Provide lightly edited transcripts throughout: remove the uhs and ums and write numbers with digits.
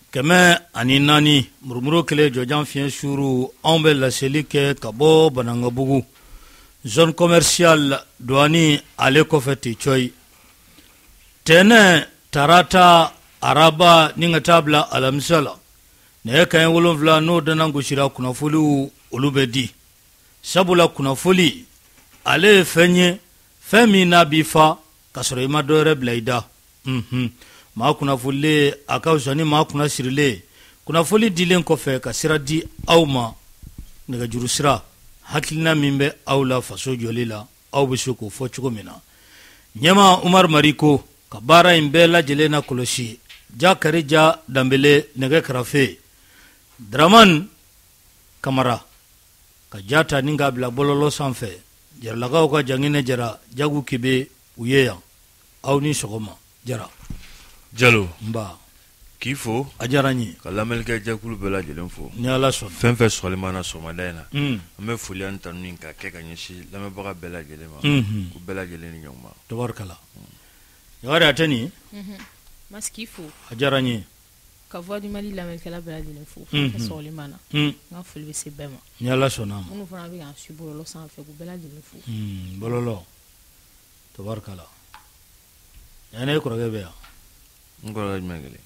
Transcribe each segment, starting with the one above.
kɛmɛ ani naani murumuru kelen jɔjan fiɲɛ suuru anw bɛ laseli kɛ ka bɔ Banangabugu zone commerciale douane ale kɔfɛ Tecoyi tɛnɛ tarata araba ni ka taa bila alamisa la nɛgɛ kanɲɛ 7 n'o dana gosira kunnafoliw olu bɛ di sabula kunnafoli ale ye fɛn ye fɛn min n'a b'i fa ka sɔrɔ i ma dɔwɛrɛ bila i da maa kunnafolilen a ka fisa ni maa kunna sirilen kunnafoli dilen kɔfɛ ka sira di aw ma nɛgɛjuru sira hakilina min bɛ aw la faso jɔli la aw bɛ se k'o fɔ cogo min na ɲɛma Umar Mariko ka baara in bɛɛ lajɛlen na kɔlɔsi Jakarija Danbele nɛgɛ kɛrɛfɛ Draman Kamara ka jata ni k'a bila bɔlɔlɔ sanfɛ jaralakaw ka janginɛ jara Jagu Kebe u ye yan aw ni sɔgɔma jara Jalo nba k'i fo a diyara n ye ka lamɛnnikɛ jɛkulu bɛɛ lajɛlen fo ni Ala sɔnna fɛn fɛn sɔgɔli mana sɔgɔmada in na an bɛ foli ani tanu ka kɛ ka ɲɛsin lamɛnbaga bɛɛ lajɛlen ma k'u bɛɛ lajɛlen ni ɲɔgɔn ma tabarikala Jawari a tɛ nin Mas k'i fo a diyara n ye ka voix du Mali lamɛnnikɛla bɛɛ lajɛlen fo fɛn fɛn sɔgɔli mana n ka foli bɛ se bɛɛ ma ni Ala sɔnna a ma minnu fana bɛ k'an su bɔlɔlɔ sanfɛ k'u bɛɛ lajɛlen fo bɔlɔlɔ tabarikala yanni e kɔrɔkɛ bɛ yan n kɔrɔkɛ jumɛn kelen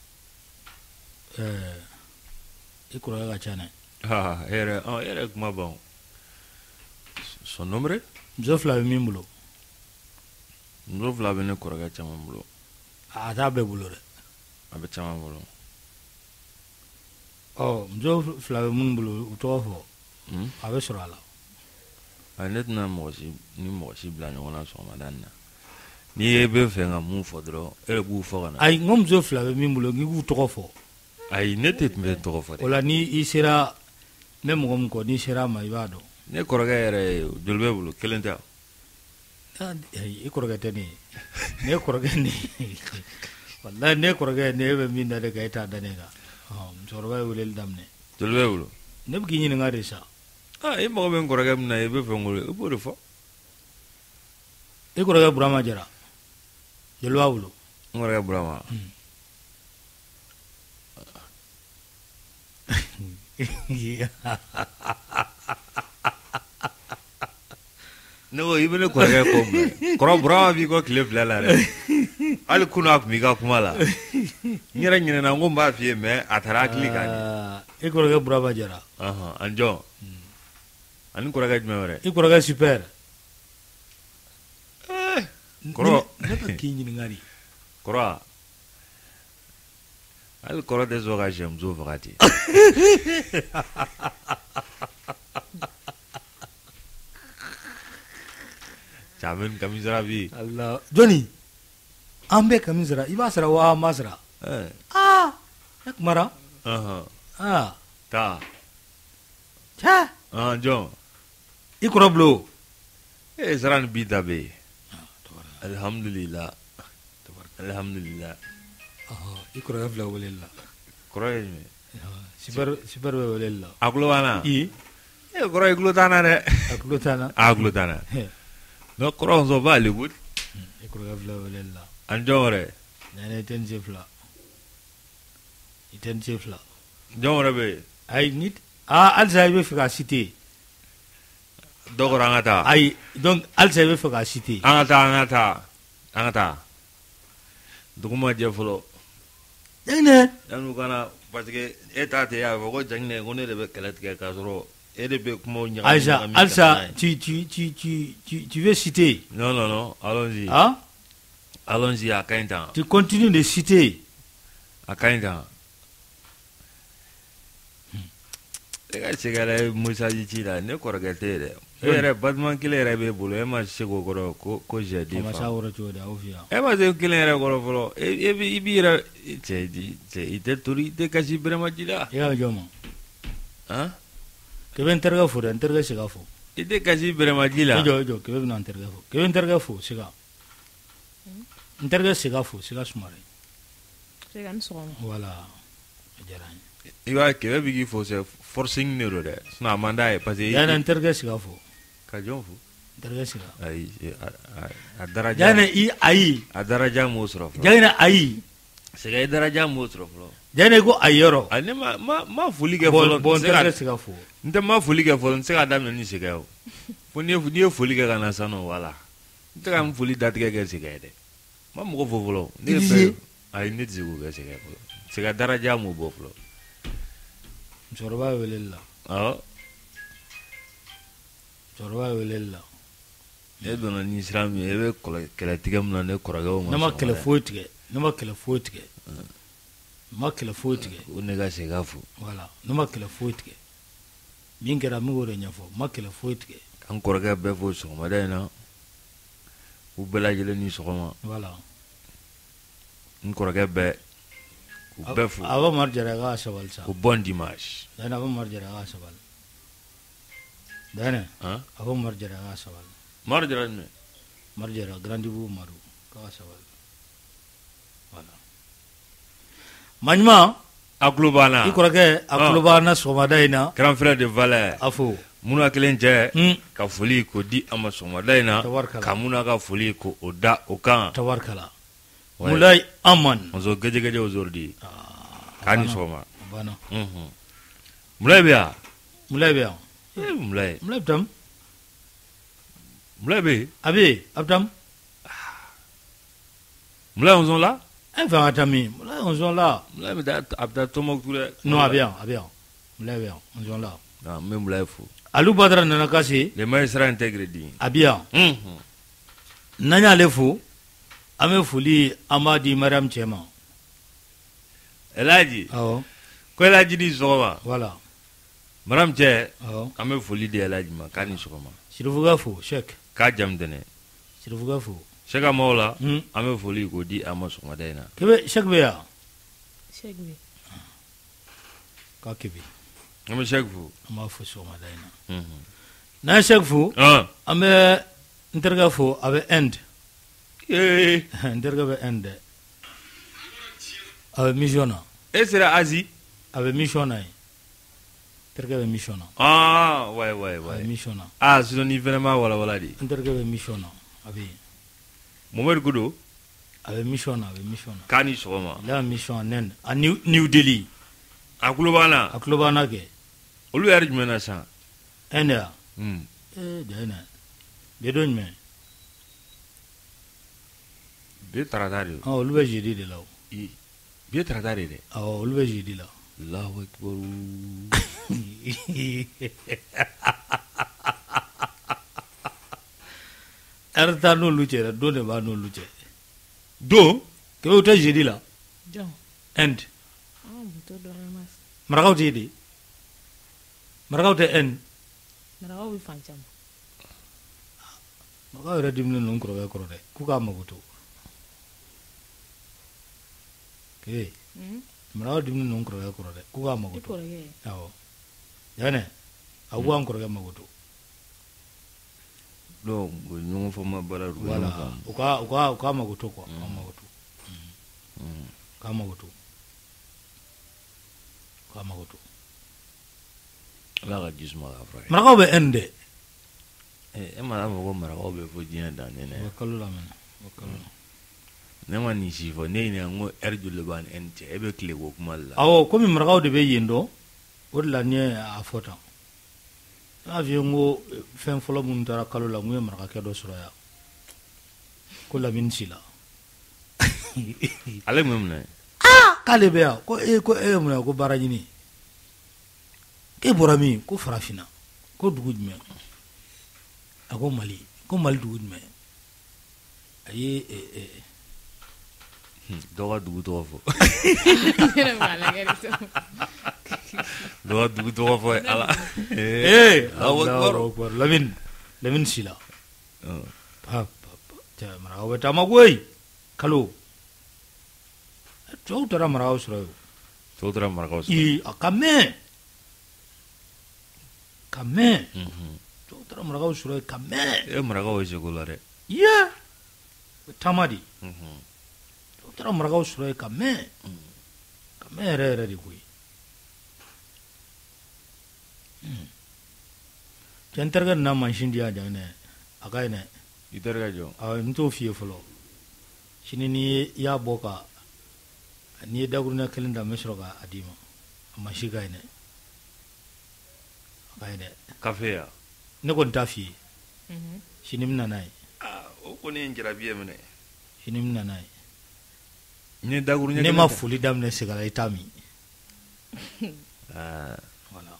i kɔrɔkɛ ka ca dɛ e yɛrɛ kuma ban son nombre muso fila bɛ min bolo muso fila bɛ ne kɔrɔkɛ caman bolo a t'a bɛɛ bolo dɛ a bɛ caman bolo muso fila bɛ minnu bolo u tɔgɔ fɔ a bɛ sɔrɔ a la ne tɛna ni mɔgɔ si bila ɲɔgɔn na sɔgɔmada in na n'i ye bɛ fɛ ka mun fɔ dɔrɔn e de b'u fɔ ka na ayi n ko muso fila bɛ min bolo k'i k'u tɔgɔ fɔ ayi ne tɛ tun bɛ tɔgɔ fɔ dɛ o la ni i sera ne mɔgɔ min kɔ n'i sera a ma i b'a dɔn ne kɔrɔkɛ yɛrɛ joli bɛ bolo kelen tɛ i kɔrɔkɛ tɛ ne ye ne kɔrɔkɛ ne wallahi ne kɔrɔkɛ ne bɛ min da de kan e t'a da ne kan musokɔrɔba ye weleli daminɛ joli bɛ bolo ne bɛ k'i ɲininka de sa e mago bɛ n kɔrɔkɛ min na i bɛ fɛ n wele i b'o de fɔ i kɔrɔkɛ Burama Jara joli b'a bolo n kɔrɔkɛ Burama ne ko i bɛ ne kɔrɔkɛ kɔ mɛn kɔrɔ Burama b'i kɔ tile 2 la dɛ hali kunu a tun b'i ka kuma la n yɛrɛ ɲinɛna n ko n b'a f'i ye mais a taara hakili kan i kɔrɔkɛ Burama Jara an jɔn ani kɔrɔkɛ jumɛn wɛrɛ i kɔrɔkɛ Super kɔrɔ ne bɛ k'i ɲininka de kɔrɔ hali kɔrɔ tɛ sɔn ka sɛ muso faga ten caman kami sara bi Allah jɔnni an bɛ kami sara i b'a sara wa an b'a sara ne kumara ta cɛ jɔn i kɔrɔ bulo sara ni bi da bɛ yen alhamdulillah alhamdulillah i kɔrɔkɛ fila weleli la kɔrɔ ye jumɛn Super bɛ weleli la a tulo b'an na kɔrɔ i tulo t'an na dɛ a tulo t'an na a tulo t'an na non kɔrɔ muso b'ale bolo i kɔrɔkɛ fila weleli la an jɔn wɛrɛ i tɛ n se fila i tɛ n se fila jɔn wɛrɛ bɛ yen ayi ni halisa i bɛ fɛ k'a citer dɔ kɔrɔ an ka taa ayi donc halisa i bɛ fɛ k'a citer an ka taa dugu ma jɛ fɔlɔ Janginɛ yan'u kana parce que e t'a tɛ a fɔ ko Janginɛ ko ne de bɛ kɛlɛ tigɛ k'a sɔrɔ e de bɛ kumaw ɲagami halisa tu veux citer non allons-y allons-y a ka ɲi tan tu continues de citer a ka ɲi tan e ka se ka message ci la ne kɔrɔkɛ tɛ ye dɛ e yɛrɛ batiment kelen yɛrɛ b'e bolo e ma se k'o kɔrɔ ko j'ai dit fa e ma se kelen yɛrɛ kɔrɔ fɔlɔ i b'i yɛrɛ cɛ i tɛ tori i tɛ kasi bɛrɛma ci la i y'a jɔ ma kɛbɛ n terikɛ fo dɛ n terikɛ siga fo i tɛ kasi bɛrɛma ci la jɔ kɛbɛ bɛna n terikɛ fo kɛbɛ n terikɛ fo siga n terikɛ siga fo siga Sumare siga ni sɔgɔma voilà a diyara n ye i b'a kɛbɛ b'i k'i fo c'est forcing de don dɛ sinon a man d'a ye parce que yanni n terikɛ siga fo ka jɔn fo n terikɛ siga ayi a daraja yanni i ayi a daraja m'o sɔrɔ fɔlɔ yanni ayi sɛgɛ daraja m'o sɔrɔ fɔlɔ jane ko a yɔrɔ ne ma foli kɛ fɔlɔ bon tɛ se ka fo n tɛ ma foli kɛ fɔlɔ n tɛ se ka daminɛ ni sɛgɛ o fo n'i ye foli kɛ ka na san nɔ wala n tɛ ka n foli datigɛ kɛ sɛgɛ ye dɛ ma mɔgɔ fɔ fɔlɔ ne ye fɛn ayi ne tɛ se k'o kɛ sɛgɛ fɔlɔ sɛgɛ daraja m'o bɔ fɔlɔ musokɔrɔba ye weleli la musokɔrɔba ye weleli la ne donna ni sira min ye e bɛ kɛlɛ tigɛ min na ne kɔrɔkɛw ma ne ma kɛlɛ foyi tigɛ ne ma kɛlɛ foyi tigɛ ma kɛlɛ foyi tigɛ o ne ka sɛgɛ fo voilà ne ma kɛlɛ foyi tigɛ min kɛra min k'o de ɲɛfɔ ma kɛlɛ foyi tigɛ an kɔrɔkɛ bɛɛ fo sɔgɔmada in na u bɛɛ lajɛlen ni sɔgɔma voilà n kɔrɔkɛ bɛɛ u bɛɛ fo a bɛ mari jara k'a sabali sa ko bon dimanche dɛnɛ a bɛ mari jara k'a sabali dɛnɛ a bɛ mari jara k'a sabali mari jara jumɛn mari jara grandibu maru k'a sabali voilà maɲuman a tulo banna i kɔrɔkɛ a tulo banna sɔgɔmada in na grand frère de valeur a fo muna kelen cɛ ka foli ko di a ma sɔgɔmada in na ka muna ka foli ko o da o kan tabarikala Mulai Aman on zo gɛjɛgɛjɛ aujourd'hui k'a ni sɔgɔma bana Mulai bɛ yan Mulai bɛ yan Mulai Mulai bɛ tam Mulai bɛ yen a bɛ yen a bɛ tam Mulai on zɔn la e fɛ ka taa min Mulai on zɔn la Mulai bɛ taa a bɛ taa Tɔnbukutu dɛ non a bɛ yan Mulai bɛ yan on zɔn la n bɛ Mulai fo Alu Badara nana kasi les magistrats intègres di a bɛ yan n'an y'ale fo an bɛ foli an b'a di Mariam cɛ ma Elaji awɔ ko Elaji ni sɔgɔma voilà Mariam cɛ awɔ an bɛ foli di Elaji ma k'a ni sɔgɔma Sirifuga fo Sheikh k'a jamu tɛnɛ Sirifuga fo Sheikh maaw la an bɛ foli ko di a ma sɔgɔmada in na kebe Sheikh bɛ yan Sheikh bɛ k'a kebe an bɛ Sheikh fo an b'a fo sɔgɔmada in na n'an ye Sheikh fo an bɛ n terikɛ fo a bɛ Inde n terikɛ bɛ Inde a bɛ mission na e sera Asie a bɛ mission na yen terikɛ bɛ mission na ouais a bɛ mission na sinon ni fɛnɛ ma walawala di n terikɛ bɛ mission na a bɛ yen Mohamed Kudo a bɛ mission na k'a ni sɔgɔma il a mission en Inde a New Delhi a tulo b'an na a tulo b'an na kɛ olu yɛrɛ jumɛn na sisan Inde ya jɛnɛ bi don jumɛn bi tarata de olu bɛ jeudi de la o bi tarata de dɛ awɔ olu bɛ jeudi la Allahu Akbar heure t'a n'olu cɛ dɛ don de b'a n'olu cɛ don k'e o tɛ jeudi la jɔn Inde muso dɔrɔn ma marakaw tɛ yen de marakaw tɛ Inde marakaw bɛ fan caman marakaw yɛrɛ diminen ninnu kɔrɔkɛ kɔrɔ dɛ k'u k'a mago to marakaw diminen ninnu kɔrɔkɛ kɔrɔ dɛ k'u k'a mago to awɔ yanni a k'u k'an kɔrɔkɛ mago to donc ɲɔgɔn fɔma baara do voilà u k'a mago to quoi k'a mago to k'a mago to k'a mago to Ala ka jisuma ka fara marakaw bɛ Inde dɛ e ma fɔ ko marakaw bɛ fɔ diɲɛ dan ne o bɛ kalo lamɛn ne ma nin si fɔ ne ɲininka n ko heure joli b'a ni Inde cɛ e bɛ tile ko kuma la awɔ komi marakaw de bɛ yen dɔn o de la n ye a fɔ tan n'a f'i ye n ko fɛn fɔlɔ minnu taara kalo la n ko ye marakakɛ dɔ sɔrɔ yan ko Lamini Sila ale mun minɛ k'ale bɛ yan ko e ye mun ye ko baara ɲini k'e bɔra min ko farafinna ko dugu jumɛn a ko Mali dugu jumɛn a ye dɔ ka dugu tɔgɔ fɔ dɔ ka dugu tɔgɔ fɔ Ala Allahu Akbar Lamini Sila marakaw bɛ taama koyi kalo cɛw taara marakaw sɔrɔ yen cɛw taara marakaw sɔrɔ a ka mɛn cɛw taara marakaw sɔrɔ yen ka mɛn marakaw ye seko la dɛ taama de cɛw taara marakaw sɔrɔ yen ka mɛn yɛrɛ yɛrɛ de koyi cɛ n terikɛ nana mansin di yan jan dɛ a ka ɲi dɛ i terikɛ jɔ n t'o f'i ye fɔlɔ sini n'i y'a bɔ ka n'i ye dakuruɲɛ kelen da n bɛ sɔrɔ k'a d'i ma a mansi ka ɲi dɛ a ka ɲi dɛ kafe ya ne kɔni t'a f'i ye sini n bɛ na n'a ye o kɔni ye n jarabi ye minɛ sini n bɛ na n'a ye ni dakuruɲɛ ne ma foli daminɛ segala i t'a min voilà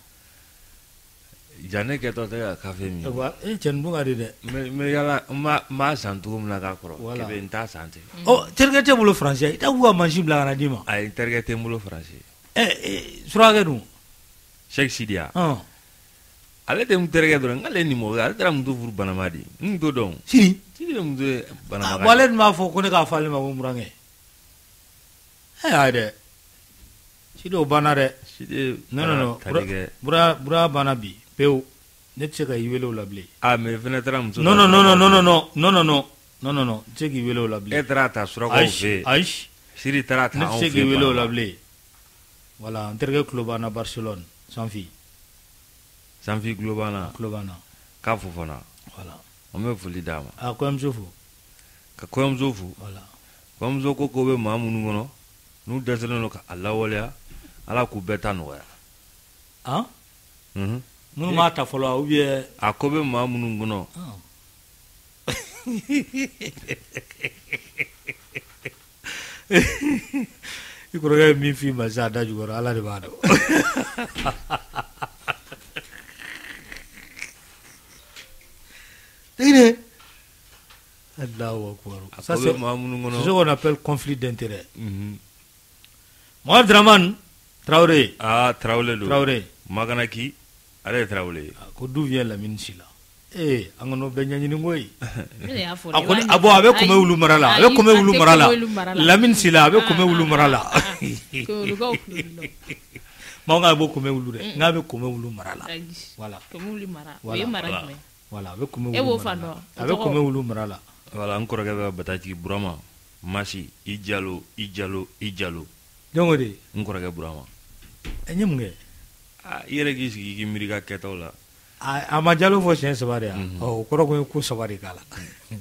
janne kɛtɔ tɛ ka kafe min cɛnin dun ka di dɛ n bɛ yala n b'a san cogo min na k'a kɔrɔ Voilà. kɛmɛ n t'a san ten terikɛ tɛ bolo faransɛ i t'a k'u ka mansi bila ka na d'i ma ayi n terikɛ tɛ n bolo faransi surakakɛ dun Sheikh Sidiya ale tɛ n terikɛ dɔrɔn nk'ale ni mɔgɔ ale taara muso furu banama de n t'o dɔn sini Sidi ye muso ye banama bon ale dun b'a fɔ ko ne k'a fɔ ale ma ko murankɛ ayi dɛ Sidi o banna dɛ Sidi non bura banna bi pewu ne tɛ se ka i wele o la bilen mais fɛnɛ taara muso non n tɛ se k'i wele o la bilen e taara ta surakaw fɛ ayi Sidi taara ta ne anw tɛ se fɛ k'i wele o la bilen voilà n terikɛ tulo banna Barcelone Sanfi tulo banna k'a fo fana voilà an bɛ foli d'a ma a kɔɲɔmuso fo ka kɔɲɔmuso fo voilà kɔɲɔmuso ko bɛ maa minnu kɔnɔ n'u dɛsɛlen don k'a lawaleya ala k'u bɛɛ ta nɔgɔya minnu b'a ta fɔlɔ ou bien a ko bɛ maa minnu kɔnɔ i kɔrɔkɛ ye min f'i ma sisan a da jukɔrɔ ala de b'a dɔn Allahu akbar ça c'est ce qu'on appelle conflit d'intérêt Mohamed Draman Traoré Traoré Maganaki ale Traoré ko d'où vient Lamine Sila an ka n'o bɛɛ ɲɛɲini koyi a bɛ kɔmɛ wulu mara la a bɛ kɔmɛ wulu mara la Lamine Sila a bɛ kɔmɛ wulu mara la maa nka a bɛ kɔmɛ wulu dɛ nka a bɛ kɔmɛ wulu mara la voilà a bɛ kɔmɛ wulu mara la voilà n kɔrɔkɛ bɛ Batajigi Burama Masi i Jalo donc de n kɔrɔkɛ Burama n ye mun kɛ i yɛrɛ k'i sigi k'i miiri ka kɛtaw la a ma Jalo fɔ siɲɛ 3 de yan o kɔrɔ ko ye ko 3 de k'a la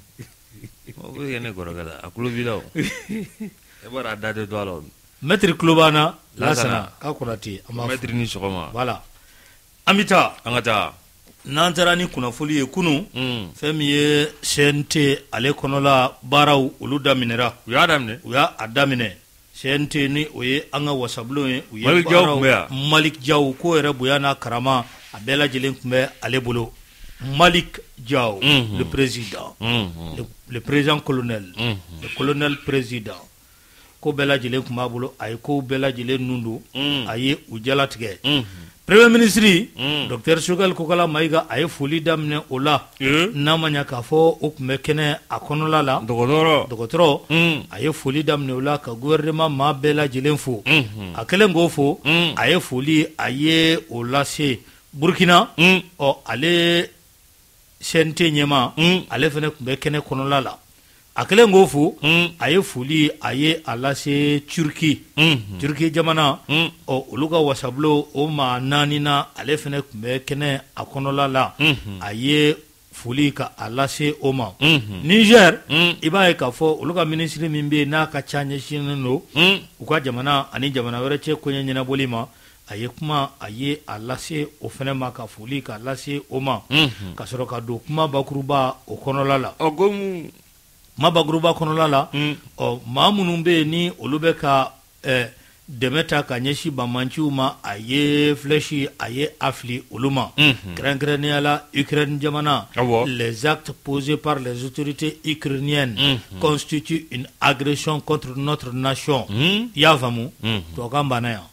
o kɛ ne kɔrɔkɛ la a kulo b'i la o e b'a dɔn a da tɛ to a la o Maître Kulobana Lasana k'a Konate Maître ni sɔgɔma voilà an bɛ taa an ka taa n'an taara ni kunnafoli ye kunun fɛn min ye CNT ale kɔnɔla baaraw olu daminɛra u y'a daminɛ CNT ni o ye an ka wasabulon ye u ye Malik Diaw tun bɛ yan Malik Diaw ko yɛrɛ bonya n'a karama a bɛɛ lajɛlen tun bɛ ale bolo Malik Diaw le président le président colonel le colonel président ko bɛɛ lajɛlen tun b'a bolo a ye ko bɛɛ lajɛlen nun don a ye u jalatigɛ Premier ministre Dr Sogɛl Kokala Mayiga a ye foli daminɛ o la n'a ma ɲɛ k'a fɔ o tun bɛ kɛnɛ a kɔnɔla la dɔgɔtɔrɔ a ye foli daminɛ o la ka gouvernement maa bɛɛ lajɛlen fo a kɛlen k'o fo a ye foli a ye o lase Burkina ale CNT ɲɛma ale fana tun bɛ kɛnɛ kɔnɔla la a kɛlen k'o fo a ye foli a ye a lase Turki jamana olu ka wasabulo o maa 4 na ale fana tun bɛ kɛnɛ a kɔnɔla la a ye foli ka a lase o ma Niger i b'a ye k'a fɔ olu ka ministre min bɛ yen n'a ka ca ɲɛsinnen don u ka jamana ani jamana wɛrɛ cɛ koɲɛ ɲɛnabɔli ma a ye kuma a ye a lase o fana ma ka foli ka lase o ma ka sɔrɔ ka don kuma bakuruba o kɔnɔla la ma bakuruba kɔnɔla la maa minnu bɛ yen ni olu bɛ ka dɛmɛ ta ka ɲɛsin banmanciw ma a ye flèche a ye a fili olu ma kɛrɛnkɛrɛnnenya la Ukraine jamana les actes posés par les autorités ukrainiennes constituent une agression contre notre nation i y'a faamu tubabukan banna yan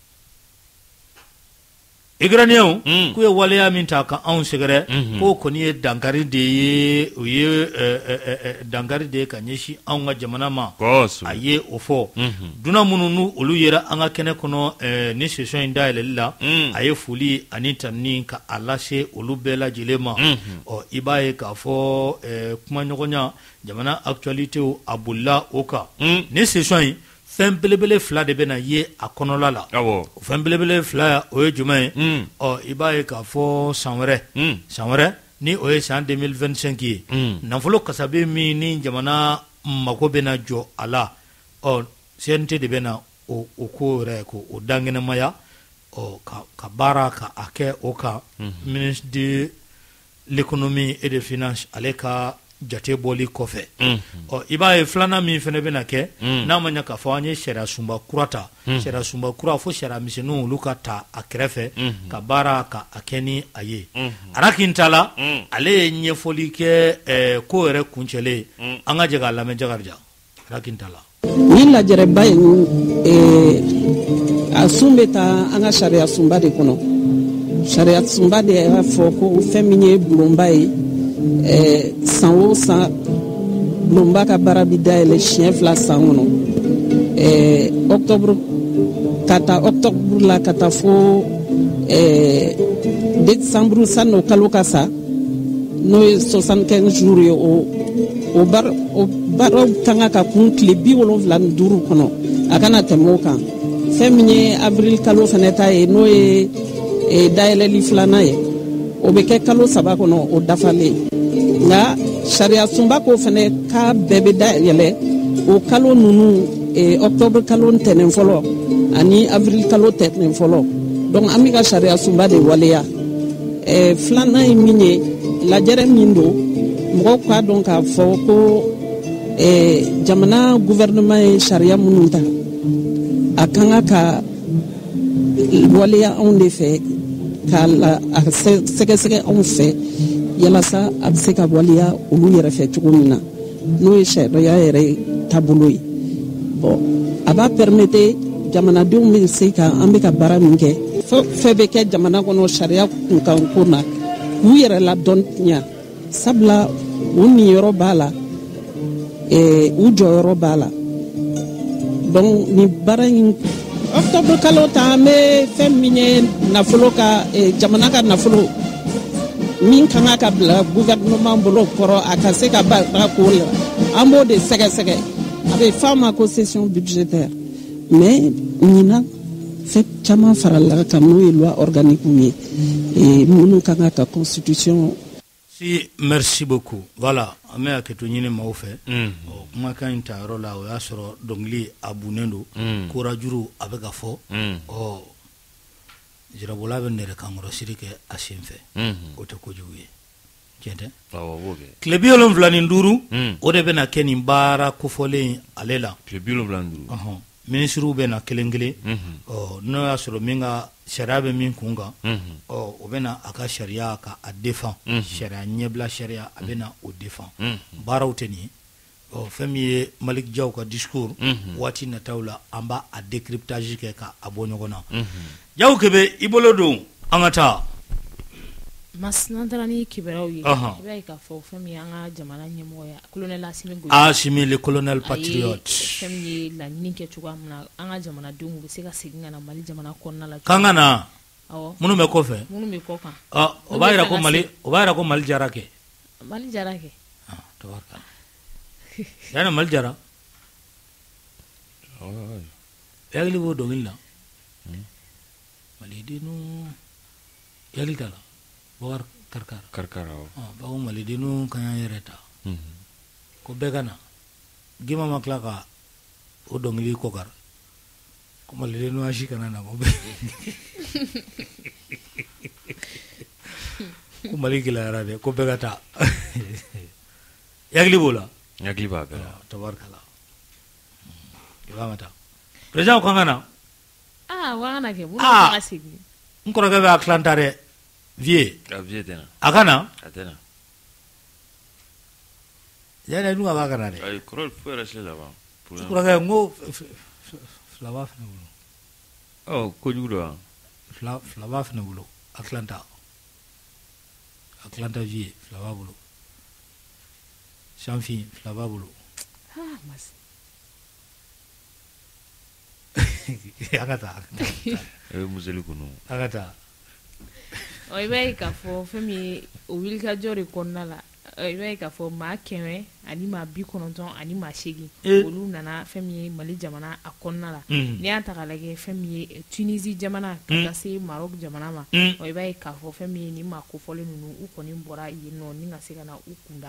Ukrainiens k'u ye waleya min ta ka anw sɛgɛrɛ k'o kɔni ye dankari de ye o ye dankari de ye ka ɲɛsin anw ka jamana ma a ye o fɔ dunan minnu n'u olu yera an ka kɛnɛ kɔnɔ ni session in dayɛlɛli la a ye foli ani tanni ka a lase olu bɛɛ lajɛlen ma i b'a ye k'a fɔ kumaɲɔgɔnya jamana actualitéw a bolila o kan ni session in fɛn belebele 2 de bɛna ye a kɔnɔla la o fɛn belebele 2 o ye jumɛn ye i b'a ye k'a fɔ san wɛrɛ ni o ye san 2025 ye nafolo kasabe min ni jamana mako bɛna jɔ a la CNT de bɛna o ko yɛrɛ ko o dangenamaya ka baara ka a kɛ o kan ministre de l'économie et des finances ale ka jate bɔli kɔfɛ i b'a ye filanan min fɛnɛ bɛna kɛ n'a ma ɲɛ k'a fɔ an ye sariya sunba kura ta sariya sunba kura fo sariya misɛnninw olu ka ta a kɛrɛfɛ ka baara ka a kɛ ni a ye Arakintala ale ye ɲɛfɔli kɛ ko yɛrɛ kuncɛlen an ka jɛ k'a lamɛn Jakarija Arakintala ni lajɛrɛba ye a sun bɛ taa an ka sariya sunba de kɔnɔ sariya sunba de y'a fɔ ko fɛn min ye bulonba ye san o san bulonba ka baara bi dayɛlɛ siɲɛ 2 san kɔnɔ octobre ka taa octobre la ka taa fo décembre san'o kalo ka sa n'o ye 75 jours ye o baaraw kan ka kun tile 75 kɔnɔ a kana tɛmɛ o kan fɛn min ye avril kalo fɛnɛ ta ye n'o ye dayɛlɛli filanan ye o bɛ kɛ kalo 3 kɔnɔ o dafalen nka sariya sunba ko fɛnɛ ka bɛɛ bɛ dayɛlɛ o kalo ninnu octobre kalo ntɛnɛn fɔlɔ ani avril kalo tɛnɛn fɔlɔ donc an bɛ ka sariya sunba de waleya filanan ye min ye lajɛrɛ min don mɔgɔw k'a dɔn k'a fɔ ko jamana gouvernement ye sariya minnu ta a kan ka waleya anw de fɛ k'a sɛgɛsɛgɛ anw fɛ yalasa a bɛ se ka waleya olu yɛrɛ fɛ cogo min na n'o ye sariya yɛrɛ taabolo ye bon a b'a permettre jamanadenw bɛ se ka an bɛ ka baara min kɛ fɛn bɛ kɛ jamana kɔnɔ sariya kunkan ko na k'u yɛrɛ ladɔnniya sabula u niyɔrɔ b'a la u jɔyɔrɔ b'a la donc nin baara in octobre kalo ta an bɛ fɛn min ye nafolo ka jamana ka nafolo min kan ka bila gouvernement bolo kɔrɔ a ka se ka baara k'o la an b'o de sɛgɛsɛgɛ a bɛ fɔ a ma ko session budgétaire mais ɲinan fɛn caman farala kan n'o ye loi organique ye minnu kan ka constitution. Si, merci beaucoup. Voilà, an bɛ hakɛto ɲini maaw fɛ kumakan in ta yɔrɔ la o y'a sɔrɔ dɔnkili a bunnen don korajuru a bɛ ka fɔ Jirabola bɛ nɛrɛ kankɔrɔsiri kɛ a sen fɛ o tɛ kojugu ye tiɲɛ tɛ tile 75 o de bɛna kɛ nin baara kofɔlen ale la tile 75 ministres bɛ na kelen kelen n'o y'a sɔrɔ min ka sariya bɛ min kun kan o bɛ na a ka sariya ka a défend sariya ɲɛbila sariya a bɛ na o défend baaraw tɛ nin ye fɛn min ye Malik Jaw ka discours waati nataw la an b'a a décryptage kɛ ka a bɔ ɲɔgɔn na Jaw Kebe i bolo don an ka taa n'an taara ni kibaruyaw ye i b'a ye k'a fɔ fɛn min ye an ka jamana ɲɛmɔgɔ ye colonel Assimi le colonel patriote fɛn min ye laɲini kɛ cogoya min na an ka jamanadenw bɛ se ka segin ka na Mali jamana kɔnɔna la kan ka na minnu bɛ kɔfɛ minnu bɛ kɔ kan o b'a yira ko Mali jara kɛ Mali jara kɛ tabaraka yana Mali jara yagili b'o dɔnkili la malidenu yagili t'a la Bakar Karkara bawo malidenu kan y'an yɛrɛ ta ko bɛɛ ka na Gima ma tila ka o dɔnkili kɔkari ko malidenu asi kana na ko Mali gɛlɛyara dɛ ko bɛɛ ka taa yagili b'o la yagili b'a bɛɛ la tabarikala i b'a ma taa président ko an ka na wa kana kɛ mun ka segin n kɔrɔkɛ bɛ a tilan ta dɛ vie tɛ na a ka na a tɛ na yana dun a b'a ka na dɛ ayi kɔrɔ fo yɛrɛ sile laban kɔrɔkɛ n ko fila b'a fɛnɛ bolo kojugu dɔ fila b'a fɛnɛ bolo a tilanta vie fila b'a bolo sanfin fila b'a bolo an ka taa museli kɔnɔ an ka taa i b'a ye k'a fɔ fɛn min ye o wulikajɔ de kɔnɔna la i b'a ye k'a fɔ maa 100 ani maa 90 ani maa 8 olu nana fɛn min ye Mali jamana a kɔnɔna la n'i y'a ta k'a lajɛ fɛn min ye Tunisie jamana ka taa se Maroc jamana ma i b'a ye k'a fɔ fɛn min ye ni maa kofɔlen ninnu u kɔni bɔra yen nɔ ni ka se ka na u kunda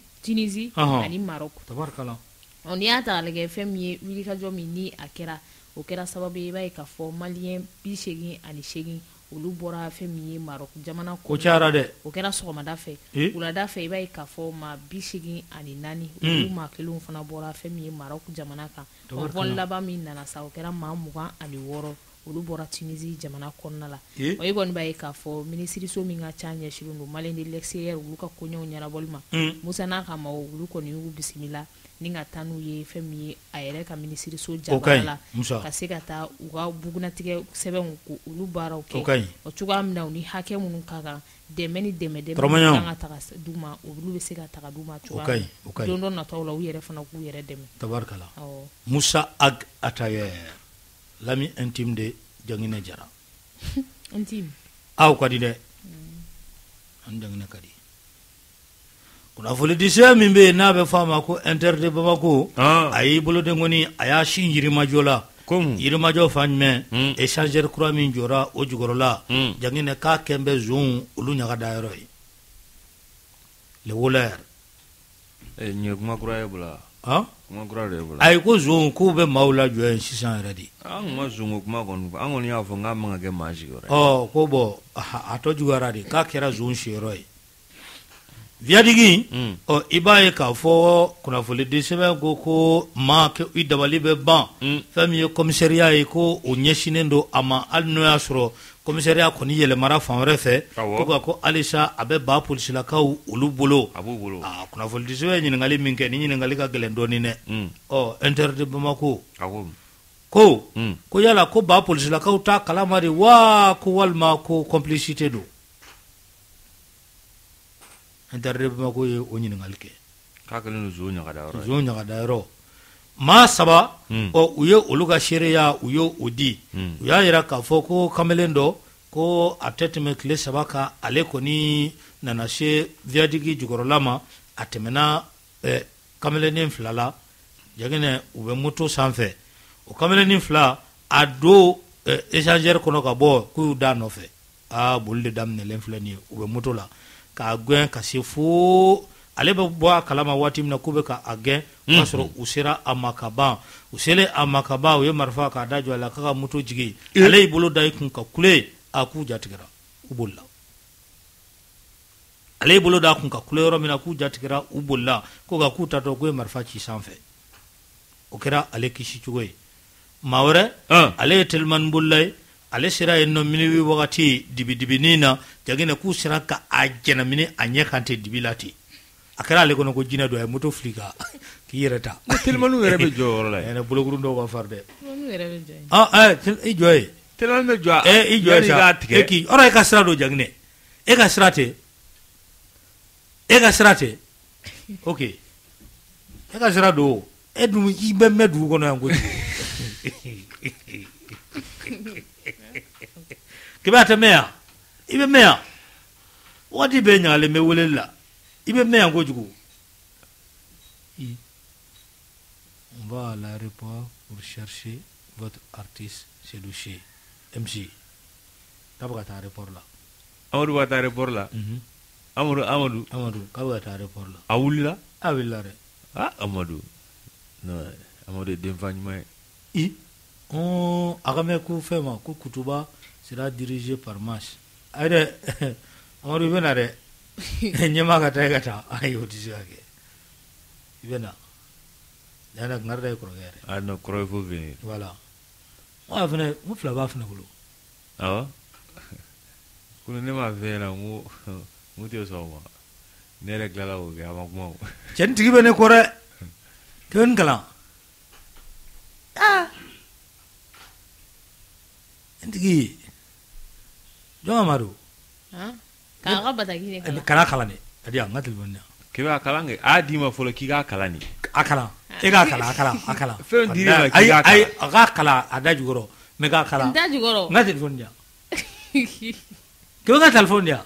Tunisie ani Maroc tabarikala n'i y'a ta k'a lajɛ fɛn min ye wulikajɔ min ni a kɛra o kɛra sababu ye i b'a ye k'a fɔ maliyɛn 88 olu bɔra fɛn min ye Maroc jamana ko cayara dɛ o kɛra sɔgɔmada fɛ wulada fɛ i b'a ye k'a fɔ maa 84 olu maa kelenw fana bɔra fɛn min ye Maroc jamana kan o vol laban min nana sa o kɛra maa 26 olu bɔra Tunisie jamana kɔnɔna la o ye kɔni b'a ye k'a fɔ minisiriso min ka ca ɲɛsilen don Malien de l'extérieur olu ka koɲɛw ɲɛnabɔli ma Musa n'a ka maaw olu kɔni y'u bisimila ni ka taa n'u ye fɛn min ye a yɛrɛ ka minisiriso jabara la ka se ka taa u ka bugunatigɛ sɛbɛnw ko olu baaraw kɛ o cogoya min na u ni hakɛ minnu ka kan dɛmɛ ni dɛmɛ kan ka taga d'u ma olu bɛ se ka taga d'u ma cogoya don dɔ nataw la u yɛrɛ fana k'u yɛrɛ dɛmɛ tabarikala Musa Ag Atayer l'ami intime de Jangine Jara intime aw kadi dɛ an Jangine kadi kunnafoni disɛ min bɛ n'a bɛ fɔ a ma ko Inter de Bamako a y'i bolo den kɔni a y'a sin Yirimajɔ la Yirimajɔ fa jumɛn échangeur kura min jɔra o jukɔrɔla Jangine k'a kɛn bɛ zon olu ɲagada yɔrɔ ye le voleur ɲɛ kuma kura ye bula kuma kura de ye bula ayi ko zon k'u bɛ maaw lajɔ yen sisan yɛrɛ de an ma zon kuma kɔni an kɔni y'a fɔ k'a man ka kɛ maa siyɔrɔ ye ko bon a tɔ juguyara de k'a kɛra zon siyɔrɔ ye Viadigi i b'a ye k'a fɔ kunnafoni di sɛbɛn ko maa i dabali bɛ ban fɛn min ye commissariat ye ko o ɲɛsinnen don a ma hali n'o y'a sɔrɔ commissariat kɔni yɛlɛmara fan wɛrɛ fɛ ko halisa a bɛ ba polisilakaw olu bolo kunnafoni di sɛbɛn ɲininkali min kɛ ni ɲininkali ka gɛlɛn dɔɔnin dɛ Inter de Bamako ko yala ko ba polisilakaw t'a kalama de wa ko walima ko complicité don Inter de Bamako ye o ɲininkali kɛ k'a kɛlen don zon ɲagada yɔrɔ maa 3 u ye olu ka seereya u ye o di u y'a yira k'a fɔ ko kamalen dɔ ko a tɛ tɛmɛ tile 3 kan ale kɔni nana se Viadigi jukɔrɔla ma a tɛmɛna kamalenin 2 la Jangine u bɛ moto sanfɛ o kamalenin 2 a don échangeur kɔnɔ ka bɔ k'u y'u da nɔfɛ boli de daminɛlen filɛ nin ye u bɛ moto la k'a gɛn ka se fo ale bɛ bɔ a kalama waati min na k'u bɛ k'a gɛn o y'a sɔrɔ u sera a ma ka ban u selen a ma ka ban u ye marifa k'a da jɔ a la k'a ka moto jigin ale y'i bolo da i kun ka kule k'u jatigɛra u bolila ale y'i bolo da a kun ka kule yɔrɔ min na k'u jatigɛra u bolila ko nka k'u tatɔ k'u ye marifa ci sanfɛ o kɛra ale kisi cogo ye maa wɛrɛ ale ye telimani bolila ye ale sera yen nɔ miniwi wagati dibidibinin na Jangine k'u sera ka a jɛnɛmini a ɲɛ kan ten dibi la ten a kɛra ale kɔnɔ ko jinɛ dɔ ye moto fili ka k'i yɛrɛ ta telimaniw yɛrɛ bɛ jɔ yɔrɔ la yen bolokurun dɔw b'a fari dɛ i jɔ ye telimani bɛ jɔ i jɔ ye sa e ka sira don Jangine e ka sira tɛ ok e ka sira don e dun i bɛ mɛn dugu kɔnɔ yan kojugu kibɛ tɛ mɛn yan i bɛ mɛn yan waati bɛɛ ɲagalen bɛ weleli la i bɛ mɛn yan kojugu on va à l'aéroport pour chercher votre artiste Sedouché MC k'a bɛ ka taa aéroport la Amadu bɛ ka taa aéroport la Amadu k'a bɛ ka taa aéroport la a wulila dɛ Amadu ye denfa ɲuman ye a ka mɛn ko fɛn ma ko Kutuba sera dirigé par Mas ayi dɛ Amadu i bɛ na dɛ ɲɛmaa ka taa i ka taa ayi o tɛ se ka kɛ i bɛ na yana ŋari da i kɔrɔkɛ yɛrɛ non kɔrɔ faut venir voilà a fɛnɛ n 2 b'a fɛnɛ bolo awɔ kunu ne m'a fɛ ɲɛna n tɛ sɔn o ma ne yɛrɛ tilala k'o kɛ a ma kuma o cɛnin tigi bɛ ne kɔ dɛ k'i bɛ nin kalan n tigi jɔn Amadu k'a ka bataki de kalan kana kalan dɛ a di yan n ka telefɔni yan k'i b'a kalan kɛ a d'i ma fɔlɔ k'i k'a kalan de a kalan e k'a kalan a kalan fɛn dir'i ma k'i k'a kalan ayi a k'a kalan a da jukɔrɔ mɛ k'a kalan n da jukɔrɔ n ka telefɔni di yan k'i bɛ ka telefɔni di yan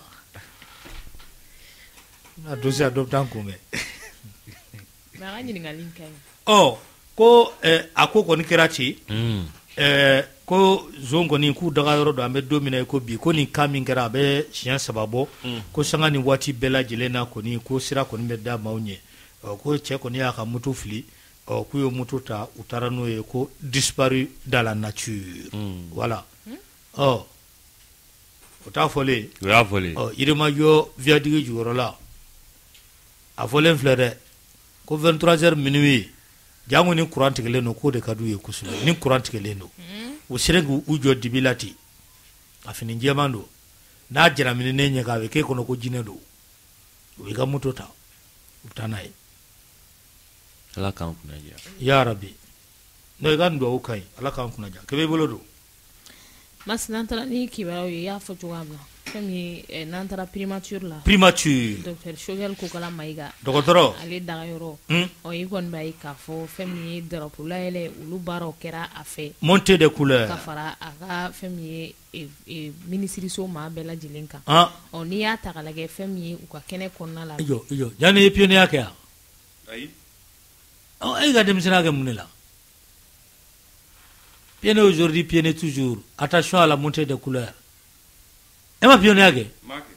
n'a dossier a dɔ bɛ taa n kunbɛn mɛ a ka ɲininkali in ka ɲi ko a ko kɔni kɛra ten ko zon kɔni k'u daga yɔrɔ don an bɛ don min na ko bi ko nin cas min kɛra a bɛ siɲɛ 3 bɔ ko sanga ni waati bɛɛ lajɛlen na kɔni ko sira kɔni bɛ da maaw ɲɛ ko cɛ kɔni y'a ka moto fili k'u ye moto ta u taara n'o ye ko disparu dans la nature voilà o t'a fɔlen o y'a fɔlen Yirimajɔ viadigi jukɔrɔ la a fɔlen filɛ dɛ ko 23h minuit jango ni courant tigɛlen don k'o de ka d'u ye kosɛbɛ ni courant tigɛlen don u sera k'u jɔ dibi la ten a fini jɛman don n'a jaramininen ɲɛ k'a bɛ k'e kɔnɔ ko jinɛ don u b'i ka moto ta u bɛ taa n'a ye ala k'an kunnaja ya rabi n'o i ka nin duwawu ka ɲi ala k'an kunnaja k'e b'i bolo don N'an taara ni kibaruyaw ye i y'a fɔ cogoya min na fɛn min ye n'an taara primature la primature Dr Shogel Kokala Mayiga dɔgɔtɔrɔ ale dagayɔrɔ i kɔni b'a ye k'a fɔ fɛn min ye drapeau layɛlɛ olu baaraw kɛra a fɛ montée de couleur ka fara a ka fɛn min ye minisiriso maa bɛɛ lajɛlen kan n'i y'a ta k'a lajɛ fɛn min ye u ka kɛnɛ kɔnɔna la jɔ yanni i ye pionnier kɛ yan ayi e ka denmisɛnniya kɛ mun de la pionnier aujourd'hui pionnier toujours attention à la montée de couleur e ma pionnier kɛ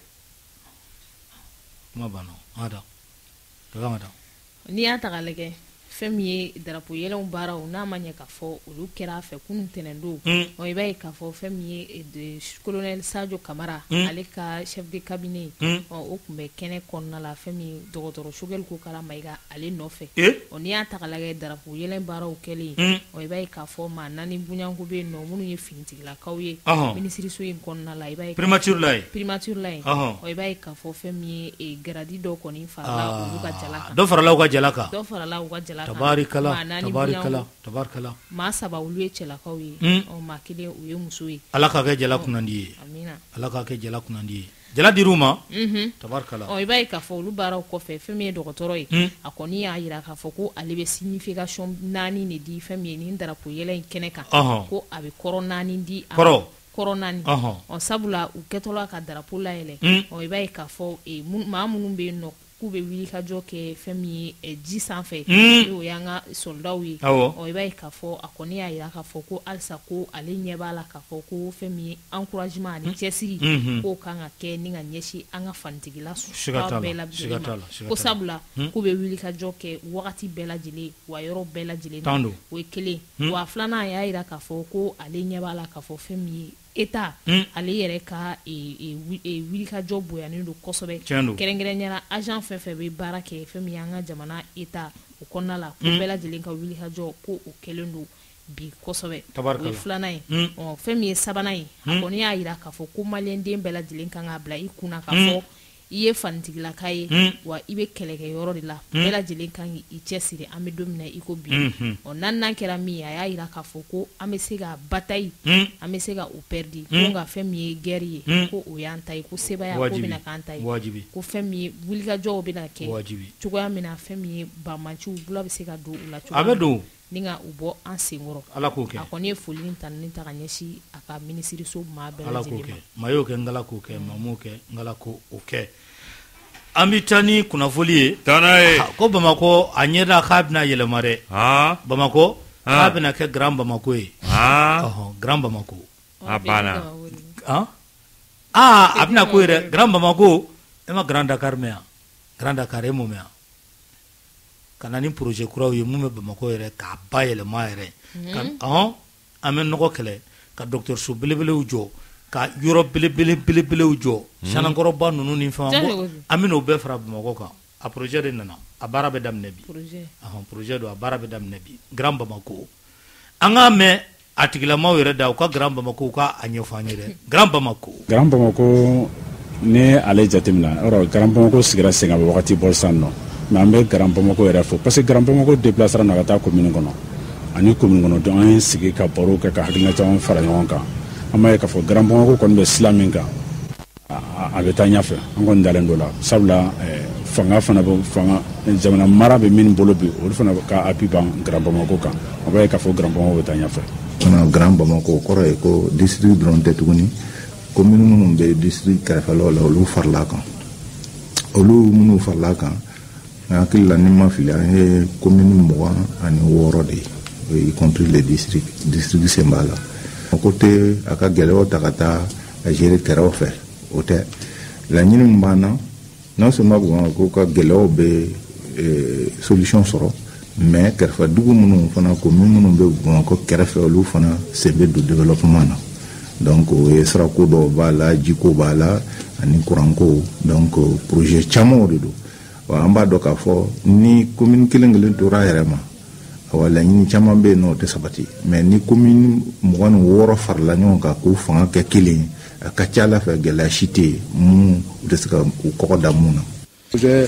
kuma banna n'i y'a ta k'a lajɛ fɛn min ye drapeau yɛlɛnw baaraw n'a ma ɲɛ k'a fɔ olu kɛra a fɛ kunun tɛnɛndon i b'a ye k'a fɔ fɛn min ye colonel Sadio Kamara ale ka chef de cabinet o tun bɛ kɛnɛ kɔnɔna la fɛn min dɔgɔtɔrɔ Shogel Kokala Mayiga ale nɔfɛ n'i y'a ta k'a lajɛ drapeau yɛlɛn baaraw kɛlen i b'a ye k'a fɔ maa 4 bunyanko bɛ yen nɔ minnu ye finitigilakaw ye minisiriso in kɔnɔna la i b'a ye primature la yen i b'a ye k'a fɔ fɛn min ye gradi dɔw kɔni farala olu ka jala kan dɔ farala u ka jala kan tabarikala maa 7 olu ye cɛlakaw ye maa 1 u ye muso ye ala k'a kɛ jala kunnandi ye amina ala k'a kɛ jala kunnandi ye jala dir'u ma tabarikala i b'a ye k'a fɔ olu baaraw kɔfɛ fɛn min ye dɔgɔtɔrɔ ye a kɔni y'a jira k'a fɔ ko ale bɛ signification 4 de di fɛn min ye nin drapeau yɛlɛn in kɛnɛ kan ko a bɛ kɔrɔ 4 di kɔrɔ 4 sabula u kɛtɔla ka drapeau layɛlɛ i b'a ye k'a fɔ maa minnu bɛ yen nɔ k'u bɛ wuli ka jɔ kɛ fɛn min ye ji sanfɛ o y'an ka soldaw ye i b'a ye k'a fɔ a kɔni y'a jira k'a fɔ ko halisa ko ale ɲɛ b'a la k'a fɔ ko fɛn min ye encouragement ani cɛsiri k'o kan ka kɛ ni ka ɲɛsin an ka fanitigila bɛɛ lajɛlen ma ko sabula k'u bɛ wuli ka jɔ kɛ wagati bɛɛ lajɛlen wa yɔrɔ bɛɛ lajɛlen o ye kelen wa filanan a y'a jira k'a fɔ ko ale ɲɛ b'a la k'a fɔ fɛn min ye État ale yɛrɛ ka wulikajɔ bonyanen don kosɛbɛ kɛrɛnkɛrɛnyara agent fɛn fɛn bɛ baara kɛ fɛn min an ka jamana État o kɔnɔna la ko bɛɛ lajɛlen ka wulikajɔ ko o kɛlen don bi kosɛbɛ o ye filanan ye fɛn min ye sabanan ye a kɔni y'a jira k'a fɔ ko maliyɛnden bɛɛ lajɛlen kan k'a bila i kunna k'a fɔ i ye fanitigilaka ye wa i bɛ kɛlɛkɛyɔrɔ de la bɛɛ lajɛlen kan k'i cɛsiri an bɛ don min na i ko bi n'an kɛra min ye a y'a jira k'a fɔ ko an bɛ se ka bataille an bɛ se ka o perdre ko nka fɛn min ye guerre ye ko o y'an ta ye ko sebaya ko bɛna k'an ta ye ko fɛn min ye wulikajɔw bɛna kɛ cogoya min na fɛn min ye banmaciw bula bɛ se ka don u la cogoya min na ni ka u bɔ an senkɔrɔ ala k'o kɛ a kɔni ye foli ni tanni ta ka ɲɛsin a ka minisiriso maa bɛɛ ala k'o lajɛlen kɛ maa y'o kɛ n k'ala k'o kɛ maa m'o kɛ n k'ala k'o kɛ an bɛ taa ni kunnafoli ye ko Bamako a ɲɛda k'a bɛna yɛlɛma dɛ Bamako k'a bɛna kɛ Grand Bamako ye Grand Bamako a banna a bɛna k'o ye dɛ Grand Bamako e ma Grand Dakar mɛn yan Grand Dakar e m'o mɛn yan ka na ni projet kuraw ye mun bɛ Bamako yɛrɛ k'a ba yɛlɛma yɛrɛ an bɛ nɔgɔ kɛlɛ ka dɔgɔtɔrɔso belebelew jɔ ka yɔrɔ belebelew jɔ sanakɔrɔba ninnu ni fɛn an bɛ n'o bɛɛ fara Bamako kan a projet de nana a baara bɛ daminɛ bi projet don a baara bɛ daminɛ bi Grand Bamako an k'a mɛn a tigilamaw yɛrɛ da u ka Grand Bamako u ka a ɲɛfɔ an ye dɛ Grand Bamako ni ale jateminɛ yɔrɔ Grand Bamako sigira sen kan bɛ wagati bɔ sisan nɔ mais an bɛ Grand Bamako yɛrɛ fo parce que Grand Bamako déplacera na ka taa commune kɔnɔ ani commune kɔnɔ donc an ye sigi ka baro kɛ ka hakilina caman fara ɲɔgɔn kan an b'a ye k'a fɔ Grand Bamako kɔni bɛ sila min kan a bɛ taa ɲɛfɛ an kɔni dalen d'o la sabula fanga fana bɛ jamana mara bɛ min bolo bi olu fana ka appui ban Grand Bamako kan an b'a ye k'a fɔ Grand Bamako bɛ taa ɲɛfɛ. Grand Bamako kɔrɔ ye ko district dɔrɔn tɛ tuguni commune minnu bɛ district kɛrɛfɛlaw la olu farala kan olu minnu farala kan hakili la ni ma fili an ye commune 26 de ye y compris les district sen b'a la ko tɛ a ka gɛlɛyaw ta ka taa a gérer kɛrɛw fɛ o tɛ laɲini min b'an na non seulement ko ka gɛlɛyaw bɛ solution sɔrɔ mais kɛrɛfɛ dugu minnu fana commune minnu bɛ Bamakɔ kɛrɛfɛ olu fana sen bɛ don développement na donc o ye sirako dɔw b'a la jiko b'a la ani kuranko donc projet camanw de don wa an b'a dɔn k'a fɔ ni commune kelen kelen tora a yɛrɛ ma awa laɲini caman bɛ yen nɔ o tɛ sabati mais ni commune 26 farala ɲɔgɔn kan k'u fanga kɛ kelen a ka ca ala fɛ gɛlɛya si tɛ yen mun u tɛ se ka u kɔgɔ da mun na. projet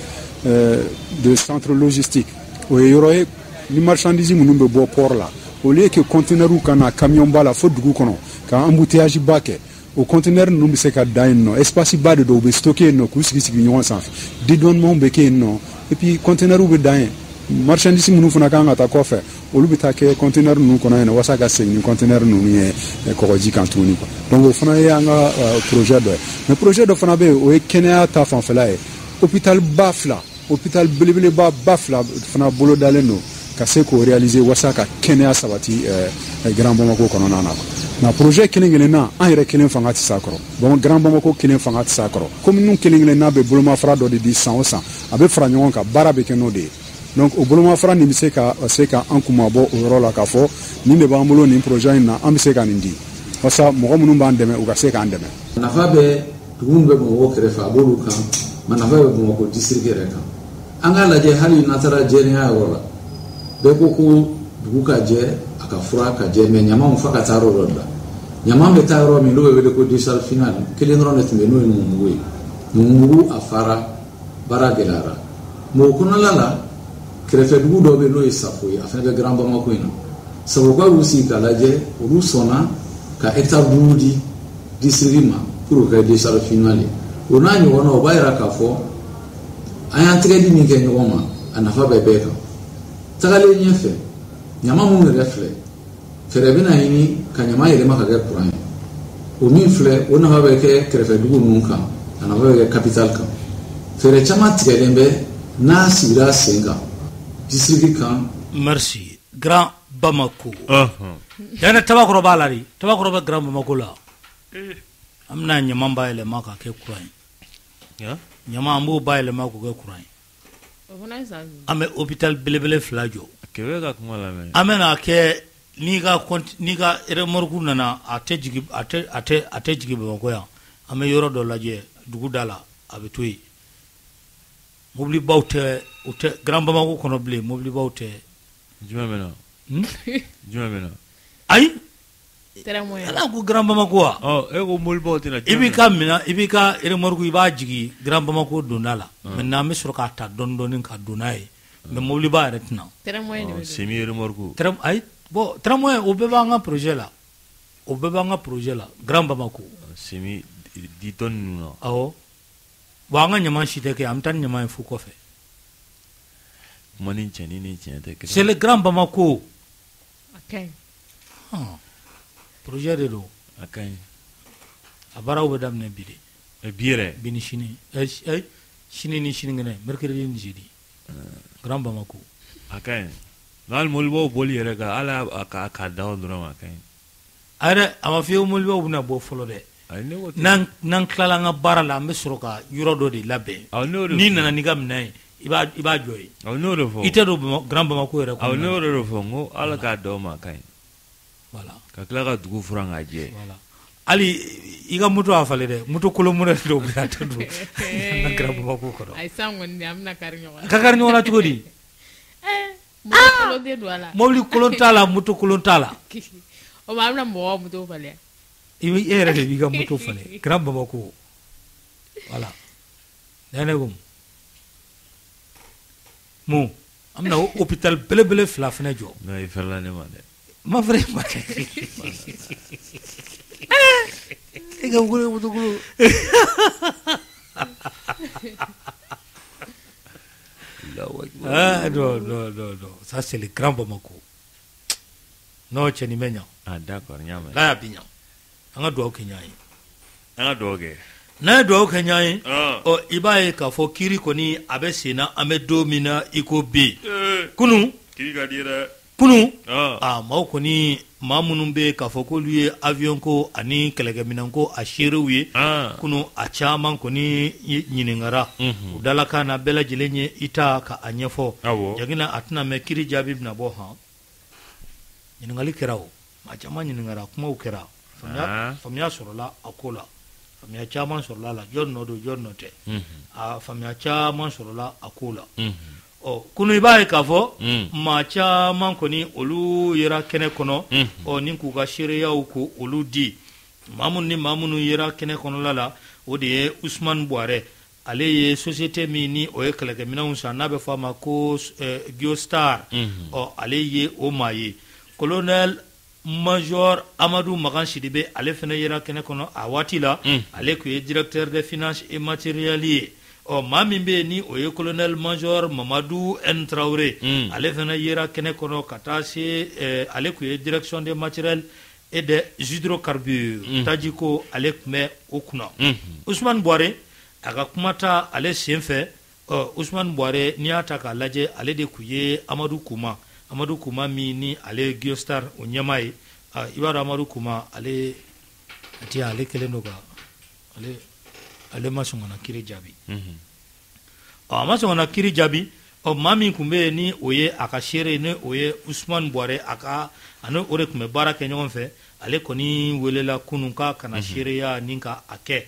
de centre logistique o ye yɔrɔ ye ni marchandise minnu bɛ bɔ port la au lieu que conteneur ka na camion ba la fo dugu kɔnɔ ka embouteillage ba kɛ o conteneur ninnu bɛ se ka da yen nɔ espace ba de don u bɛ stocké yen nɔ k'u sigi sigi ɲɔgɔn sanfɛ dédouanement bɛ kɛ yen nɔ et puis conteneur bɛ da yen marchandise minnu fana kan ka taa kɔfɛ olu bɛ taa kɛ conteneur ninnu kɔnɔ yen walasa ka segin ni conteneur ninnu ye kɔgɔji kan tuguni quoi donc o fana ye an ka projet dɔ ye mais projet dɔ fana bɛ yen o ye kɛnɛya ta fanfɛla ye hôpital ba fila hôpital belebeleba ba fila fana bolo dalen don ka se k'o réaliser walasa ka kɛnɛya sabati Grand Bamako kɔnɔna na nka projet kelen kelen na an yɛrɛ kelen fanga tɛ s'a kɔrɔ bon Grand Bamako kelen fanga tɛ s'a kɔrɔ commune kelen kelen n'a bɛ bolomafara dɔ de di san o san a bɛ fara ɲɔgɔn kan baara bɛ kɛ n'o de ye donc o bolomafara nin bɛ se ka an kun mabɔ o yɔrɔ la k'a fɔ nin de b'an bolo nin projet in na an bɛ se ka nin di walasa mɔgɔ minnu b'an dɛmɛ u ka se k'an dɛmɛ. nafa bɛ dugu min bɛ Bamakɔ kɛrɛfɛ a b'olu kan mais nafa bɛ Bamakɔ district yɛrɛ kan an k'a lajɛ hali n'a taara jɛlenya yɔrɔ la bɛɛ ko ko dugu ka jɛ a ka fura ka jɛ mais ɲamanw fa ka taa yɔrɔ dɔ la ɲaman bɛ taa yɔrɔ min n'o bɛ wele ko desal final kelen dɔrɔn de tun bɛ n'o ye Numubugu ye Numubugu a fara baara gɛlɛyara mais o kɔnɔna la kɛrɛfɛ dugu dɔw bɛ n'o ye Safo ye a fana bɛ Grand Bamako in na Safoka y'u sigi k'a lajɛ olu sɔnna ka hectare 5 di district ma pour que desal final ye o n'a ɲɔgɔnna o b'a jira k'a fɔ an y'an tɛgɛ di min kɛ ɲɔgɔn ma a nafa bɛ bɛɛ kan tagalen ɲɛfɛ ɲama minnu yɛrɛ filɛ fɛɛrɛ bɛna ɲini ka ɲama yɛlɛma ka kɛ kuran ye o min filɛ o nafa bɛ kɛ kɛrɛfɛ dugu ninnu kan a nafa bɛ kɛ capital kan fɛɛrɛ caman tigɛlen bɛ n'a sigira sen kan district kan. Merci Grand Bamako. Yana tabakɔrɔ b'a la de tabakɔrɔ bɛ Grand Bamako la an bɛna ɲama ba yɛlɛma ka kɛ kuran ye ɲama an b'o ba yɛlɛma k'o kɛ kuran ye an bɛ hôpital belebele 2 jɔ an bɛna kɛ n'i ka remorque nana a tɛ jigin Bamakɔ yan an bɛ yɔrɔ dɔ lajɛ dugu da la a bɛ to yen mobilibaw tɛ o tɛ Grand Bamako kɔnɔ bilen mobilibaw tɛ jumɛn bɛ na ayi ala ko Grand Bamako wa e ko mobilibaw tɛ na i b'i ka remorque i b'a jigin Grand Bamako donda la maintenant an bɛ sɔrɔ k'a ta dɔɔni dɔɔni ka don n'a ye mais mobiliba yɛrɛ tɛna semi remorque ayi bon tramway o bɛɛ b'an ka projet la Grand Bamako semi 10 tonnes ninnu na awɔ bon an ka ɲama si tɛ kɛ an bɛ taa ni ɲama ye fu kɔfɛ kuma ni cɛnni ni tiɲɛ tɛ kelen c'est le Grand Bamako projet de don a ka ɲi a baaraw bɛ daminɛ bi de bi yɛrɛ bi ni sini sini ni sinikɛnɛ mercredi ni jeudi Grand Bamako a ka ɲi n'hali mobilibaw boli yɛrɛ kan ala k'a da o dɔrɔn a ka ɲi a yɛrɛ a ma f'i ye mobilibaw bɛna bɔ fɔlɔ dɛ n'an tilala an ka baara la an bɛ sɔrɔ ka yɔrɔ dɔ de labɛn n'i nana n'i ka minɛn ye i b'a jɔ ye n'o de fɔ i tɛ don Grand Bamako yɛrɛ kɔnɔ n'o de fɔ n ko ala k'a da o ma a ka ɲi voilà ka tila ka dugu furan k'a jɛ hali i ka moto a falen dɛ moto kolon mɔdɛli dɔw bɛ a tɛ don an ka Grand Bamako kɔnɔ ka kari ɲɔgɔn na cogo di mobili kolon t'a la moto kolon t'a la o b'a bɛna mɔgɔw moto falen e yɛrɛ de b'i ka moto falen Grand Bamako voilà ne ko mun an bɛna hôpital belebele 2 fana jɔ non i fɛrɛla ne ma dɛ ma fɛrɛ ma e ka wolo moto kolon non, ça c'est le Grand Bamako. Non, tu n'y mets. Ah d'accord, là ya binya. An ka duwawu kɛ ɲɔgɔn ye. An ka duwawu kɛ. N'a ye duwawu kɛ ɲɔgɔn ye, i b'a ye k'a fɔ kiri kɔni a bɛ sen na an bɛ don min na i ko bi. Kunun. Kiri ka di dɛ. Kunun. Maaw kɔni maa minnu bɛ k'a fɔ k'olu ye avion ko ani kɛlɛkɛminɛn ko a seerew ye kunu a caman kɔni ɲininkara u dalakan na bɛɛ lajɛlen ye i ta ka a ɲɛfɔ jagina a tɛna mɛn kiri jaabi bɛna bɔ ɲininkali kɛra o maa caman ɲininkara kumaw kɛra faamuya sɔrɔla a ko la faamuya caman sɔrɔla a la jɔn nɔ don jɔn nɔ tɛ a faamuya caman sɔrɔla a ko la kunu i b'a ye k'a fɔ maa caman kɔni olu yera kɛnɛ kɔnɔ ni k'u ka seereyaw ko olu di maa minnu yera kɛnɛ kɔnɔla la o de ye Usman Buare ale ye société min ni o ye kɛlɛkɛminɛnw san n'a bɛ fɔ a ma ko Geostar ale ye o maa ye colonel Major Amadou Magan Sidibe ale fana yera kɛnɛ kɔnɔ a waati la ale tun ye directeur des finances et matériels ye maa min bɛ ni o ye colonel Major Mamadou N Traoré ale fana yera kɛnɛ kɔnɔ ka taa se ale tun ye direction des matériels et des hydrocarbures tajiko ale tun bɛ o kunna Usman Buare a ka kuma ta ale senfɛ Usman Buare n'i y'a ta k'a lajɛ ale de tun ye Amadou Kouma min ni ale Geostar o ɲɛmaa ye i b'a dɔn Amadou Kouma ale kelen don ka ale ma sɔn ka na kiri jaabi a ma sɔn ka na kiri jaabi maa min tun bɛ yen ni o ye a ka seere ni o ye Usman Buare ani o de tun bɛ baara kɛ ɲɔgɔn fɛ ale kɔni welela kunun k'a kana seereya ni ka a kɛ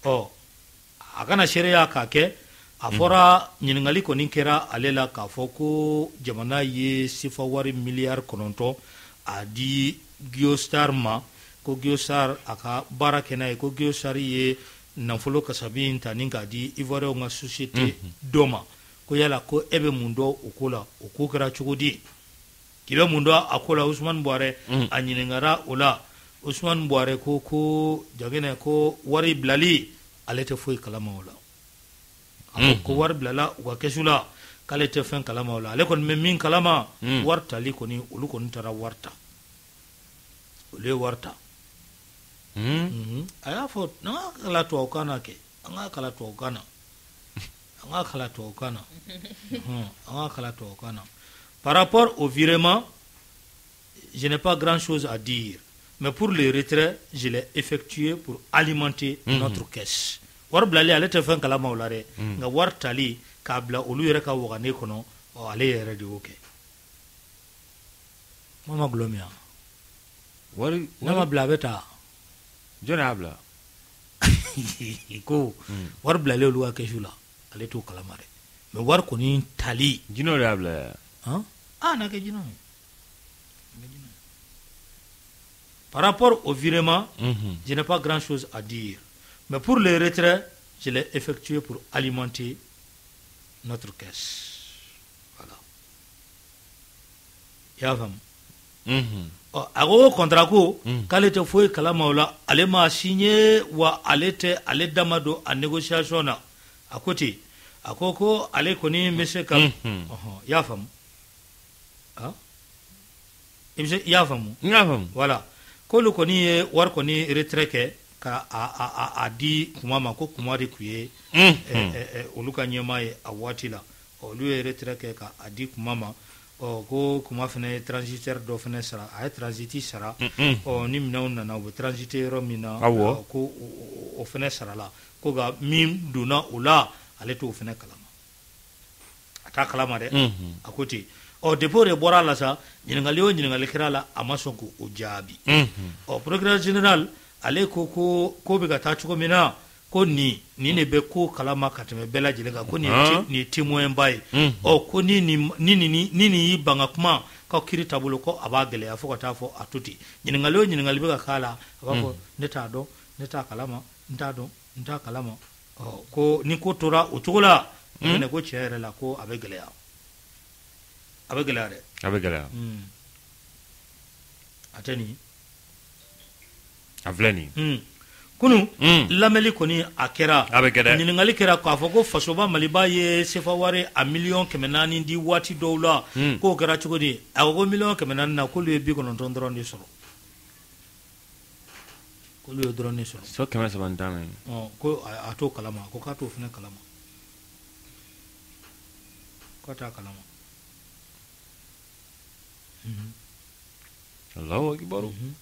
a kana seereya k'a kɛ a fɔra ɲininkali kɔni kɛra ale la k'a fɔ ko jamana ye sefa wari miliyari 9 a di Geostar ma ko Geostar a ka baara kɛ n'a ye ko Geostar ye nafolo kasabi ta ni k'a di Ivoirien ka société dɔ ma ko yala ko e bɛ mun dɔn o ko la o ko kɛra cogo di k'i bɛ mun dɔn a ko la Usman Buare a ɲininkara o la Usman Buare ko jagina ko wari bilali ale tɛ foyi kalama o la ko wari bilala u ka kɛsu la k'ale tɛ fɛn kalama o la ale kɔni bɛ min kalama wari tali kɔni olu kɔni taara wari ta olu ye wari ta a y'a fɔ an ka kala tubabukan na kɛ an ka kala tubabukan na par rapport au virement je n'ai pas grand chose à dire mais pour le retrait je l'ai effectué pour alimenter notre caisse wari bilali ale tɛ fɛn kalama o la dɛ nka wari tali k'a bila olu yɛrɛ ka wagane kɔnɔ ale yɛrɛ de y'o kɛ ma gulɔ min yan n'a ma bila a bɛ taa jɔn y'a bila ko wari bilali olu ka kɛsu la ale t'o kalama dɛ mais wari kɔni tali jinɛw de y'a bila n'a kɛ jinɛw ye par rapport au virement je n'ai pas grand chose à dire mais pour le retrait je l'ai effectué pour alimenter notre caisse voilà i y'a faamu a ko contrat ko k'ale tɛ foyi kalama o la ale ma signé wa ale tɛ ale dama don a négociation na a ko ten a ko ale kɔni bɛ se ka i y'a faamu i y'a faamu voilà k'olu kɔni ye wari kɔni retrait kɛ ka a di kuma ma ko kuma de tun ye olu ka ɲɛmaa ye a waati la olu ye retrait kɛ ka a di kuma ma ko kuma fana ye transitaire dɔ fana sara a ye transiti sara ni minɛnw nana u bɛ transiter yɔrɔ min na ko o fana sarala ko nka min donna o la ale t'o fana kalama a t'a kalama dɛ a ko ten depuis o de bɔra a la sa ɲininkali o ɲininkali kɛra a la a ma sɔn k'o jaabi procureur général ale ko bɛ ka taa cogo min na ko nin de bɛ ko kalama ka tɛmɛ bɛɛ lajɛlen kan ko nin ye témoin ba ye ko ni nin y'i ban ka kuma k'aw kiiri taabolo ko a b'a gɛlɛya fo ka taa fɔ a to ten ɲininkali o ɲininkali bɛ ka k'a la a b'a fɔ ne t'a dɔn ne t'a kalama n t'a kalama ko ni ko tora o cogo la ko tiɲɛ yɛrɛ la ko a bɛ gɛlɛya dɛ a bɛ gɛlɛya a tɛ nin a filɛ nin kunu lamɛnli kɔni a kɛra a bɛ kɛ dɛ ɲininkali kɛra k'a fɔ ko fasoba maliba ye sefa wari a 400,000 di waati dɔw la k'o kɛra cogo di a ko 400,000 na k'olu ye 90 dɔrɔn de sɔrɔ k'olu ye dɔrɔn de sɔrɔ so 300 t'a mɛn ko a t'o kalama ko k'a t'o fana kalama k'a t'a kalama Allahu akbar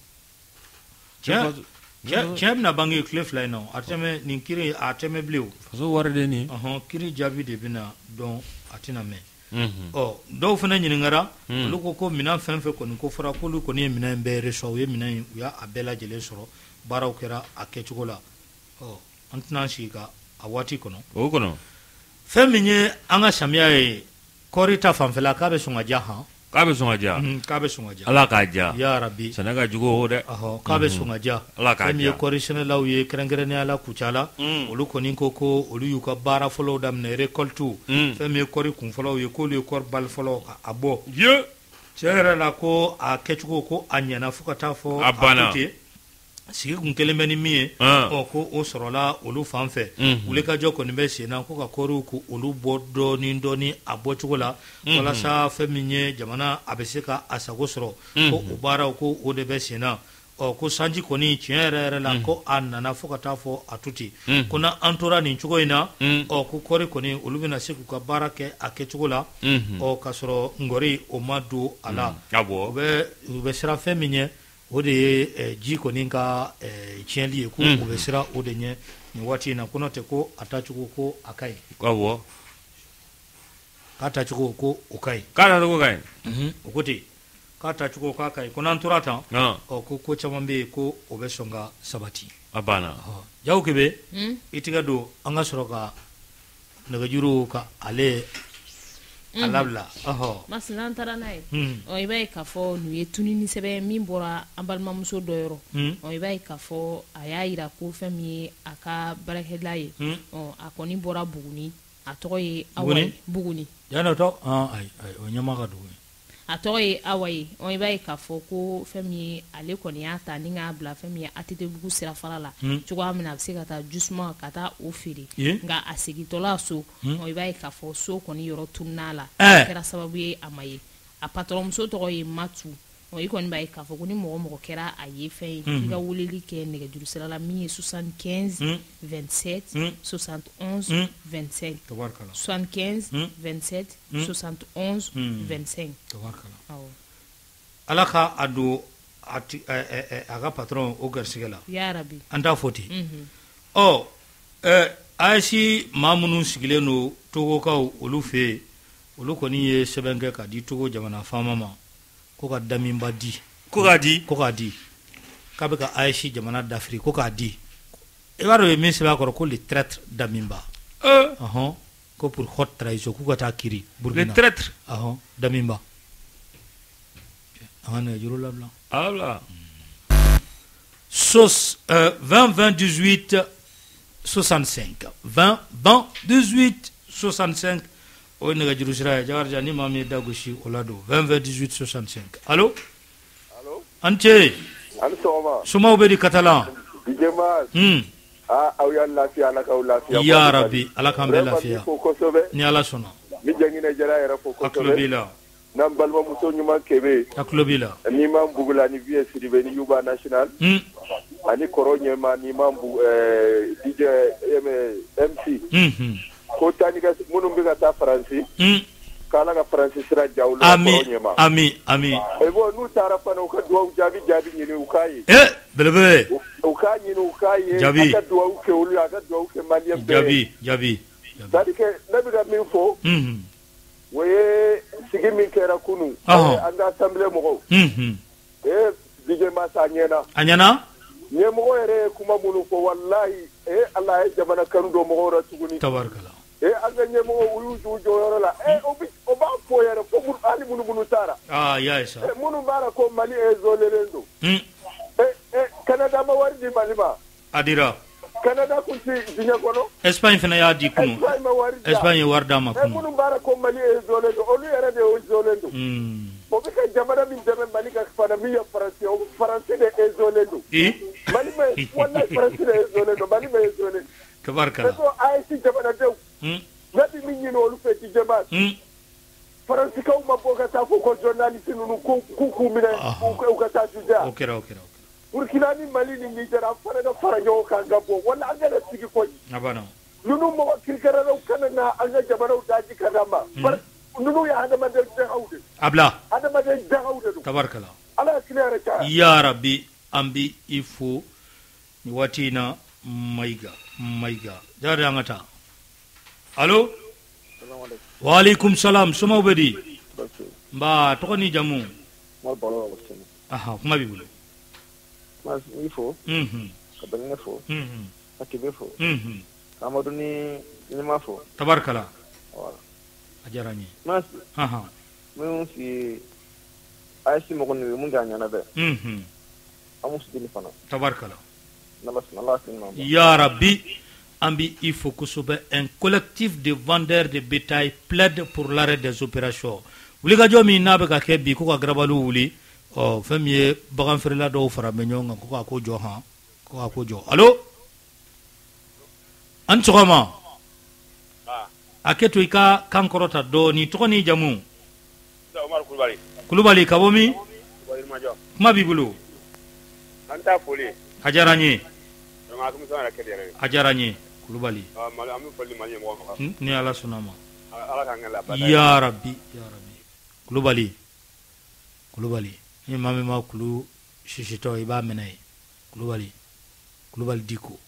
cem na bangi cliff line no ateme nin kiri ateme blue faso warde ni kiri jabi de bina don atina me do fana nyini ngara lu ko mina fenfe ko ko fara ko lu ko ni mina mbere so ye mina ya abela jele soro baraw kera akechugola antna shika awati kono feminye anga shamia e korita fanfela kabe sunga jaha kabe sunga ja ala ka ja ya rabbi sanaga jugo hode kabe sunga ja ala ka ja femye korishene law ye krengere ala kuchala olu konin koko olu yuka bara folo damne rekoltu femye kori kun folo ye ko le kor bal folo abo ye chere la ko akechugo ko anyana fukata fo abana sigi kun kelen bɛ ni min ye ko o sɔrɔla olu fan fɛ wuli ka jɔ kɔni bɛ sen na ko ka kɔriw ko olu bɔ dɔɔni a bɔcogo la walasa fɛn min ye jamana a bɛ se ka a sago sɔrɔ ko o baaraw ko o de bɛ sen na ko sanji kɔni tiɲɛ yɛrɛ la ko a nana fo ka taa fɔ a tuti ko na an tora nin cogo in na ko kɔri kɔni olu bɛna se k'u ka baara kɛ a kɛcogo la ka sɔrɔ ngɔri o ma don a la u bɛ siran fɛn min ye o de ye ji kɔni ka tiɲɛli ye ko u bɛ siran o de ɲɛ nin waati in na ko n'o tɛ ko a tacogo ko a ka ɲi k'a tacogo ko o ka ɲi o ko ten k'a tacogo k'a ka ɲi ko n'an tora tan ko caman bɛ yen ko o bɛ sɔn ka sabati a banna jago kebe i tigɛ don an ka sɔrɔ ka nɛgɛjuru ka ale alabla masina taara n'a ye i b'a ye k'a fɔ n'u ye tunini sɛbɛn min bɔra an balimamuso dɔ yɔrɔ i b'a ye k'a fɔ a y'a yira ko fɛn min ye a ka baarakɛla ye a kɔni bɔra Buguni a tɔgɔ ye Awa Buguni yanni o tɔ ayi o ɲɛma ka dugu ye a tɔgɔ ye Awa ye i b'a ye k'a fɔ ko fɛn min ye ale kɔni y'a ta ni k'a bila fɛn min ye ATT sirafara la cogoya min na a bɛ se ka taa justement ka taa o feere nka a segintɔla so i b'a ye k'a fɔ so kɔni yɔrɔ tunun'a la a kɛra sababu ye a ma ye a patron muso tɔgɔ ye Matu i kɔni b'a ye k'a fɔ ko ni mɔgɔ kɛra a ye fɛn ye i ka weleli kɛ nɛgɛjuru sira la min ye 75 27 71 25 75 27 71 25 ala ka a don a ka patron o garisɛgɛ la ya rabi an t'a fɔ ten ayisi maa minnu sigilen don togokaw olu fɛ yen olu kɔni ye sɛbɛn kɛ ka di togo jamana faama ma ko ka daminba di ko k'a di k'a bɛ ka ayisi jamana dafiri ko k'a di i b'a dɔn ye min sɛbɛn a kɔrɔ ko le traître daminba ko pour haute trahison k'u ka taa kiri Burkina le traître daminba an ka nɛgɛjuru labila 20 18 65 20 18 65 o ye nɛgɛjuru sira ye Jakarija ni maa min ye da gosi o la don 20 18 65 allo an ce sumaw bɛ di Katalan aw y'an lafiya ala k'aw lafiya ya rabi ala k'an bɛɛ lafiya ni ala sɔnna mi jɛngɛnɛ jara yɛrɛ fo kosɛbɛ a tulo b'i la n'an balimamuso ɲuman kebe a tulo b'i la ni m'an bugula ni vie Sidibe ni Yuba National ani kɔrɔ ɲɛma ni m'an bugu DJ MC ko tani ka minnu bɛ ka taa Faransi k'ala ka Faransi sira ja olu kɔrɔ ɲɛma ami bon n'u taara fana u ka duwawu jaabi ɲini u k'a ye belebele u k'a ɲini u k'a ye a ka duwawu kɛ olu a ka duwawu kɛ maliyɛn bɛɛ jaabi c'est-à-dire que ne bɛ ka min fɔ o ye sigi min kɛra kunun an ka assemblée mɔgɔw DJ Massa a ɲɛna ɲɛmɔgɔ yɛrɛ ye kuma minnu fɔ walahi ala ye jamana kanu don mɔgɔw la tuguni tabarikala an ka ɲɛmɔgɔ u y'u jɔ jɔyɔrɔ la o b'a fɔ yɛrɛ fo hali minnu taara minnu b'a la ko Mali isolé don Canada ma wari di Mali ma a dira Canada kun ti diɲɛ kɔnɔ Espagne fana y'a di kunu Espagne ye wari d'a ma kunu minnu b'a la ko Mali isolé don olu yɛrɛ de ye isolé don o bɛ ka jamana min dɛmɛ Mali ka fana min ye Faransi de isolé don Mali ma wallahi Faransi de isolé don Mali ma isolé tabarikala AES jamanadenw ne bɛ min ɲini olu fɛ ci jɛma Faransikaw ma bɔ ka taa fɔ ko journaliste ninnu k'u minɛ u ka taa juja o kɛra Burkina ni Mali ni Niger an fana ka fara ɲɔgɔn kan ka bɔ wala an kana sigi koyi ninnu mɔgɔ kirikɛrɛlaw kana na an ka jamanaw daji ka d'an ma ninnu ye hadamaden jagaw de a bila hadamaden jagaw de don tabarikala ala kilere ta ya rabbi ambi ifo ni watina maiga jare angata allo wa alaikum salam suma ubedi ba to ni jamu mo bolo ko sen aha kuma bibulu mas ifo ka benne fo akibe fo amadu ni ma fo tabarkala wala ajarani mas aha mun si aysi mo ko ni mun ganya na be amu sidini fana tabarkala Allah ya rabbi ambi il faut que soit un collectif de vendeurs de bétail plaide pour l'arrêt des opérations wuli ga jomi na be ka ke bi ko ka grabalu wuli o famille bagan ferla do fara be nyonga ko jo ha ko jo allo an tsoma aketo ika kankorota do ni to ni jamu Omar kulubali kabomi kuma bibulu anta poli ajaranye ma ko misana kedere ajaranye kulubali amu poli mali mo ni ala sunama ala kangala bada ya rabbi kulubali ni mami ma kulu shishito iba menai kulubali diko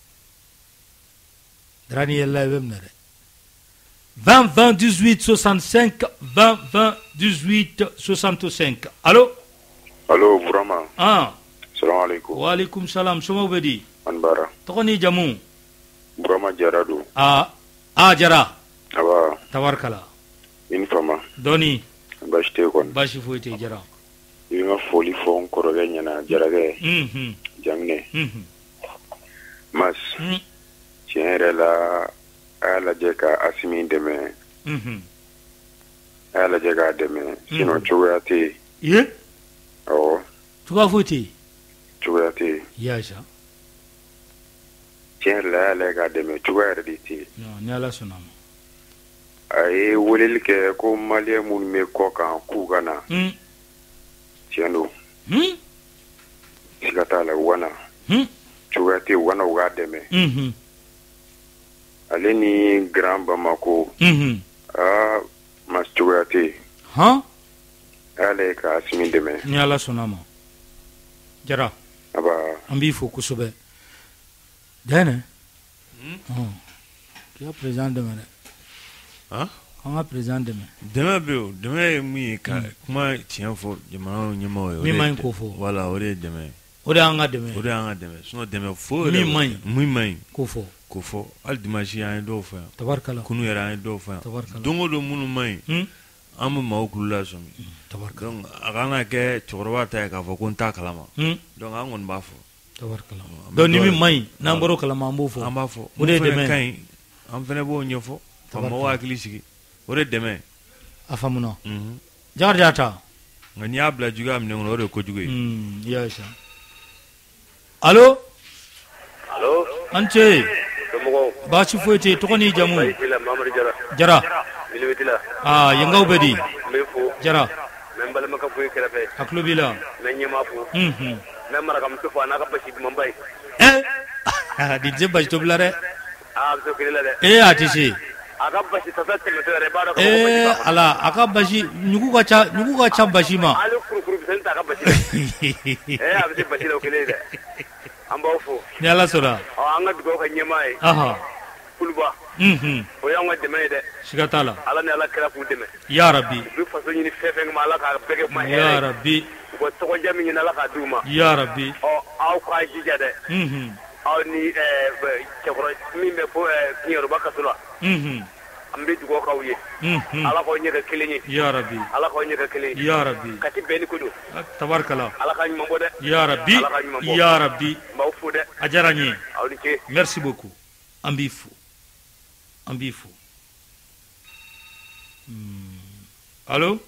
drani yalla wemnere 20 20 18 65 20 20 18 65 allo Burama Assalamu alaikum. Wa alaikum salam. Soma ubedi. Anbara. Tokoni jamu. Burama Jaradu. Jara. Aba. Tabarkala. Infama. Doni. Bashte kon. Bashi foite jara. Yinga foli fon koroge nyana jarage. Jamne. Mas. Tiere la ala jeka asimi deme. Ala jeka deme. Sino chugati. Ye? Oh. Tuga foite. Chugati. Yasha. Tiere la ala jeka deme chugati ti. No, ni ala sonama. Ay wolel ke ko malie mun me ko kan ku gana tieno sigata la wana chugati wana wa deme ale ni grand Bamako mas chugati ale ka asimi deme ni ala sonama jara aba ambi fo kusobe dene kia président de mene Comment président demain? Demain, oui, comment tiens fort, demain, mi main kofo. Voilà, on est demain. On est en demain. On est en demain. Sinon demain fort. Mi main kofo. Al dimanche un dauphin. Tabarkala. Kunu yera un dauphin. Tabarkala. Dongo do munu main. Amu maukula somi. Tabarkala. Donc agana ke chorwa ta ka fo kunta kalama. Donc angon bafo. Tabarkala. Donc ni mi main namboro kalama mbofo. Ambafo. On est demain. Am fene bo nyofo. Fama wa kilisi ore deme afamuno jarjata ngani abla juga amne ore ko juga yasha allo ance ba ci foite to koni jamu jara yanga ubedi jara membal maka fuy kerafe aklubila nanyema fu memara kam tufa na ka bashi mambay di jeba to blare so kilala de atisi akabashi tasate metere baro ko ala akabashi nyugu ka cha bashi ma alu kuru senta akabashi abisi bashi lo kile de amba ofu ni ala sura anga digo ka nyemai kulba o yanga de mede shigatala ala ne ala kira fu de me ya rabbi du faso ni fefe ma ala ka bege ma ya rabbi ko to ko jami ni ala ka duma ya rabbi au ka jijade aw ni chekoro mi me fo niero bakasula ambe dugo kawye ala ko nyega kilinyi ya rabbi ala ko nyega kilinyi ya rabbi kati beni kudu tabarkala ala ka nyumbo de ya rabbi mawfu de ajaranye awdi ke merci beaucoup ambifu allo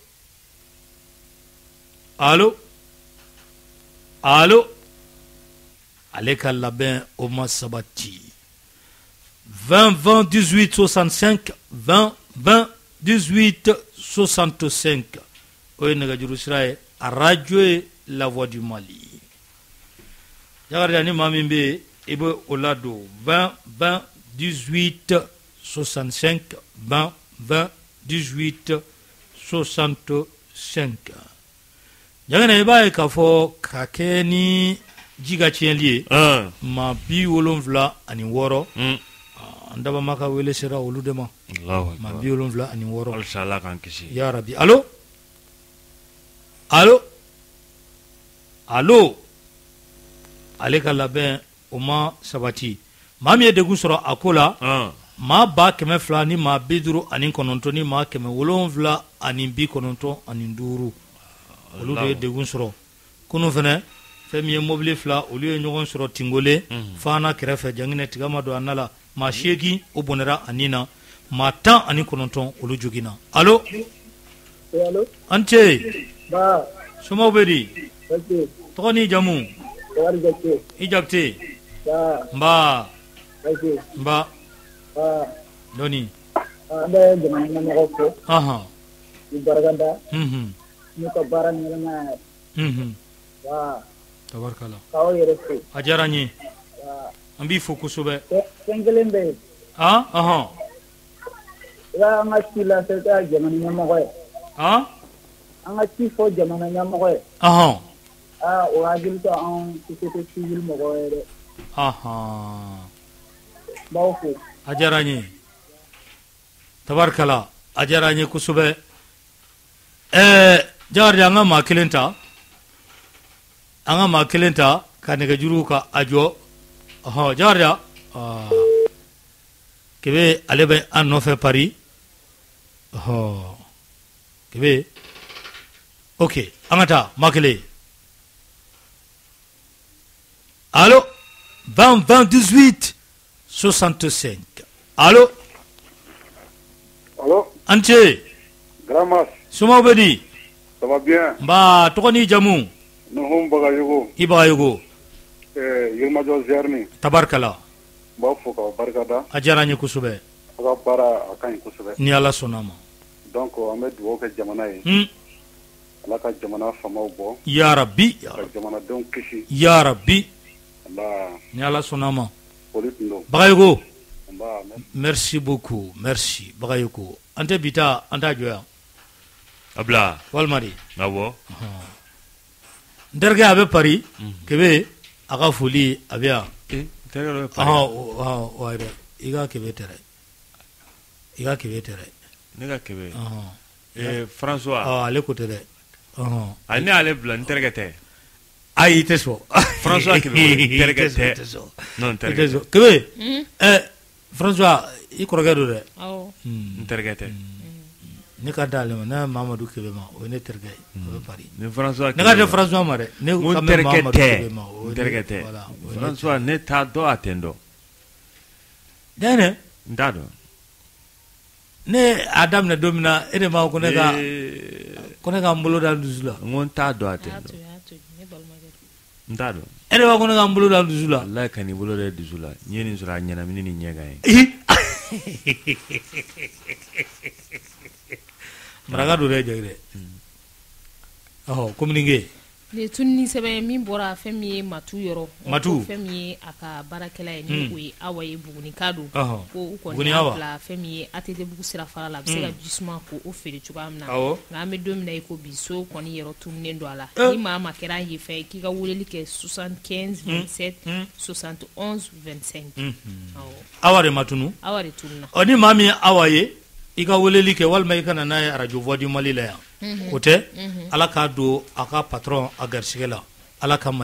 aleka labin au mois sabati 20 18 65 20 18 65 oye naga juru siraye a radio la voix du Mali jagarani mamimbe ibe olado 20 18 65 20 18 65 jangana iba ye k'a fɔ ka kɛ ni ji ka tiɲɛli ye ma 76 an dabama ka wele sera olu de ma ma 76 alisa Ala k'an kisi ya rabi allo allo allo ale ka labɛn o ma sabati maa min ye degun sɔrɔ a ko la maa 200 ni maa 59 ni maa 795 olu de ye degun sɔrɔ kunu fɛnɛ fɛn min ye mobili 2 olu ye ɲɔgɔn sɔrɔ Tingole Fana kɛrɛfɛ Janginɛ tigama don a na la maa 8 o bɔnɛra a nin na maa 19 olu joginna allo an ce somaw bɛ di tɔgɔ ni jamu i Jakite nba dɔɔni an bɛ jamana ɲɛmɔgɔ fo ni barikada n'u ka baara ɲɛnama tabarikala k'aw yɛrɛ fo a diyara n ye an b'i fo kosɛbɛ fɛn kelen bɛ yen i b'a an ka ci lase ka jamana ɲɛmɔgɔ ye an ka ci fɔ jamana ɲɛmɔgɔ ye o hakili to an société civile mɔgɔw ye dɛ b'aw fo a diyara n ye tabarikala a diyara n ye kosɛbɛ Jakari an ka maa kelen ta ka nɛgɛjuru ka a jɔ Jakari Kebe ale bɛ an nɔfɛ Paris Kebe ok an ka taa maa kelen allo 20 18 65 allo an ce Gramas somaw bɛ di ça va bien nba tɔgɔ ni jamu Nuhum Bagayogo i Bagayogo Yirimajɔ Zerni tabarikala n b'a fɔ k'aw barikada a diyara n ye kosɛbɛ a ka baara a ka ɲi kosɛbɛ ni Ala sɔnna ma donc an bɛ dugawu kɛ jamana ye Ala ka jamana famaw bɔ ya rabi ka jamanadenw kisi ya rabi ni Ala sɔnna ma Bagayogo merci beaucoup merci Bagayogo an tɛ bi ta an t'a jɔ yan abla walima de awɔ n terikɛ a bɛ Paris Kebe a ka foli a bɛ yan i ka Kebe tɛ dɛ ne ka Kebe François ale ko tɛ dɛ a ne ale bila n terikɛ tɛ ayi i tɛ sɔn François Kebe terikɛ tɛ non terikɛ tɛ Kebe François i kɔrɔkɛ don dɛ n terikɛ tɛ ne ka d'ale ma ne Mamadu Kebe ma o ye ne terikɛ ye o bɛ Paris ne François ne ka tɛ François ma dɛ ne ka mɛn Mamadu Kebe ma o terikɛ tɛ François ne t'a dɔn a tɛ n dɔn dɛnɛ n t'a dɔn ne a daminɛ don min na e de ma ko ne ka n bolo da dusu la n ko n t'a dɔn a tɛ n dɔn n t'a dɔn e de ma ko ne ka n bolo da dusu la wallahi ka n'i bolo da dusu la n ye nin sɔrɔ a ɲɛnamini ni ɲɛ kan ye maraka do dɛ Jakite communiqué le tunni sɛbɛn min bɔra fɛn min ye Matu yɔrɔ Matu fɛn min ye a ka baarakɛla ye ni o ye Awa ye Buguni ka don ko u kɔni Awa y'a bila fɛn min ye ATT bugu sira fara la a bɛ se ka jisuma ko o feere cogoya min na nka an bɛ don min na i ko bi so kɔni yɔrɔ tununnen don a la ni maa ma kɛra an ye fɛ k'i ka weleli kɛ 75 27 71 25 Awa de ma tunu Awa de tununa ni maa min ye Awa ye i ka weleli kɛ walima i ka na n'a ye radio voix du Mali la yan o tɛ Ala k'a don a ka patron a garisigɛ la Ala ka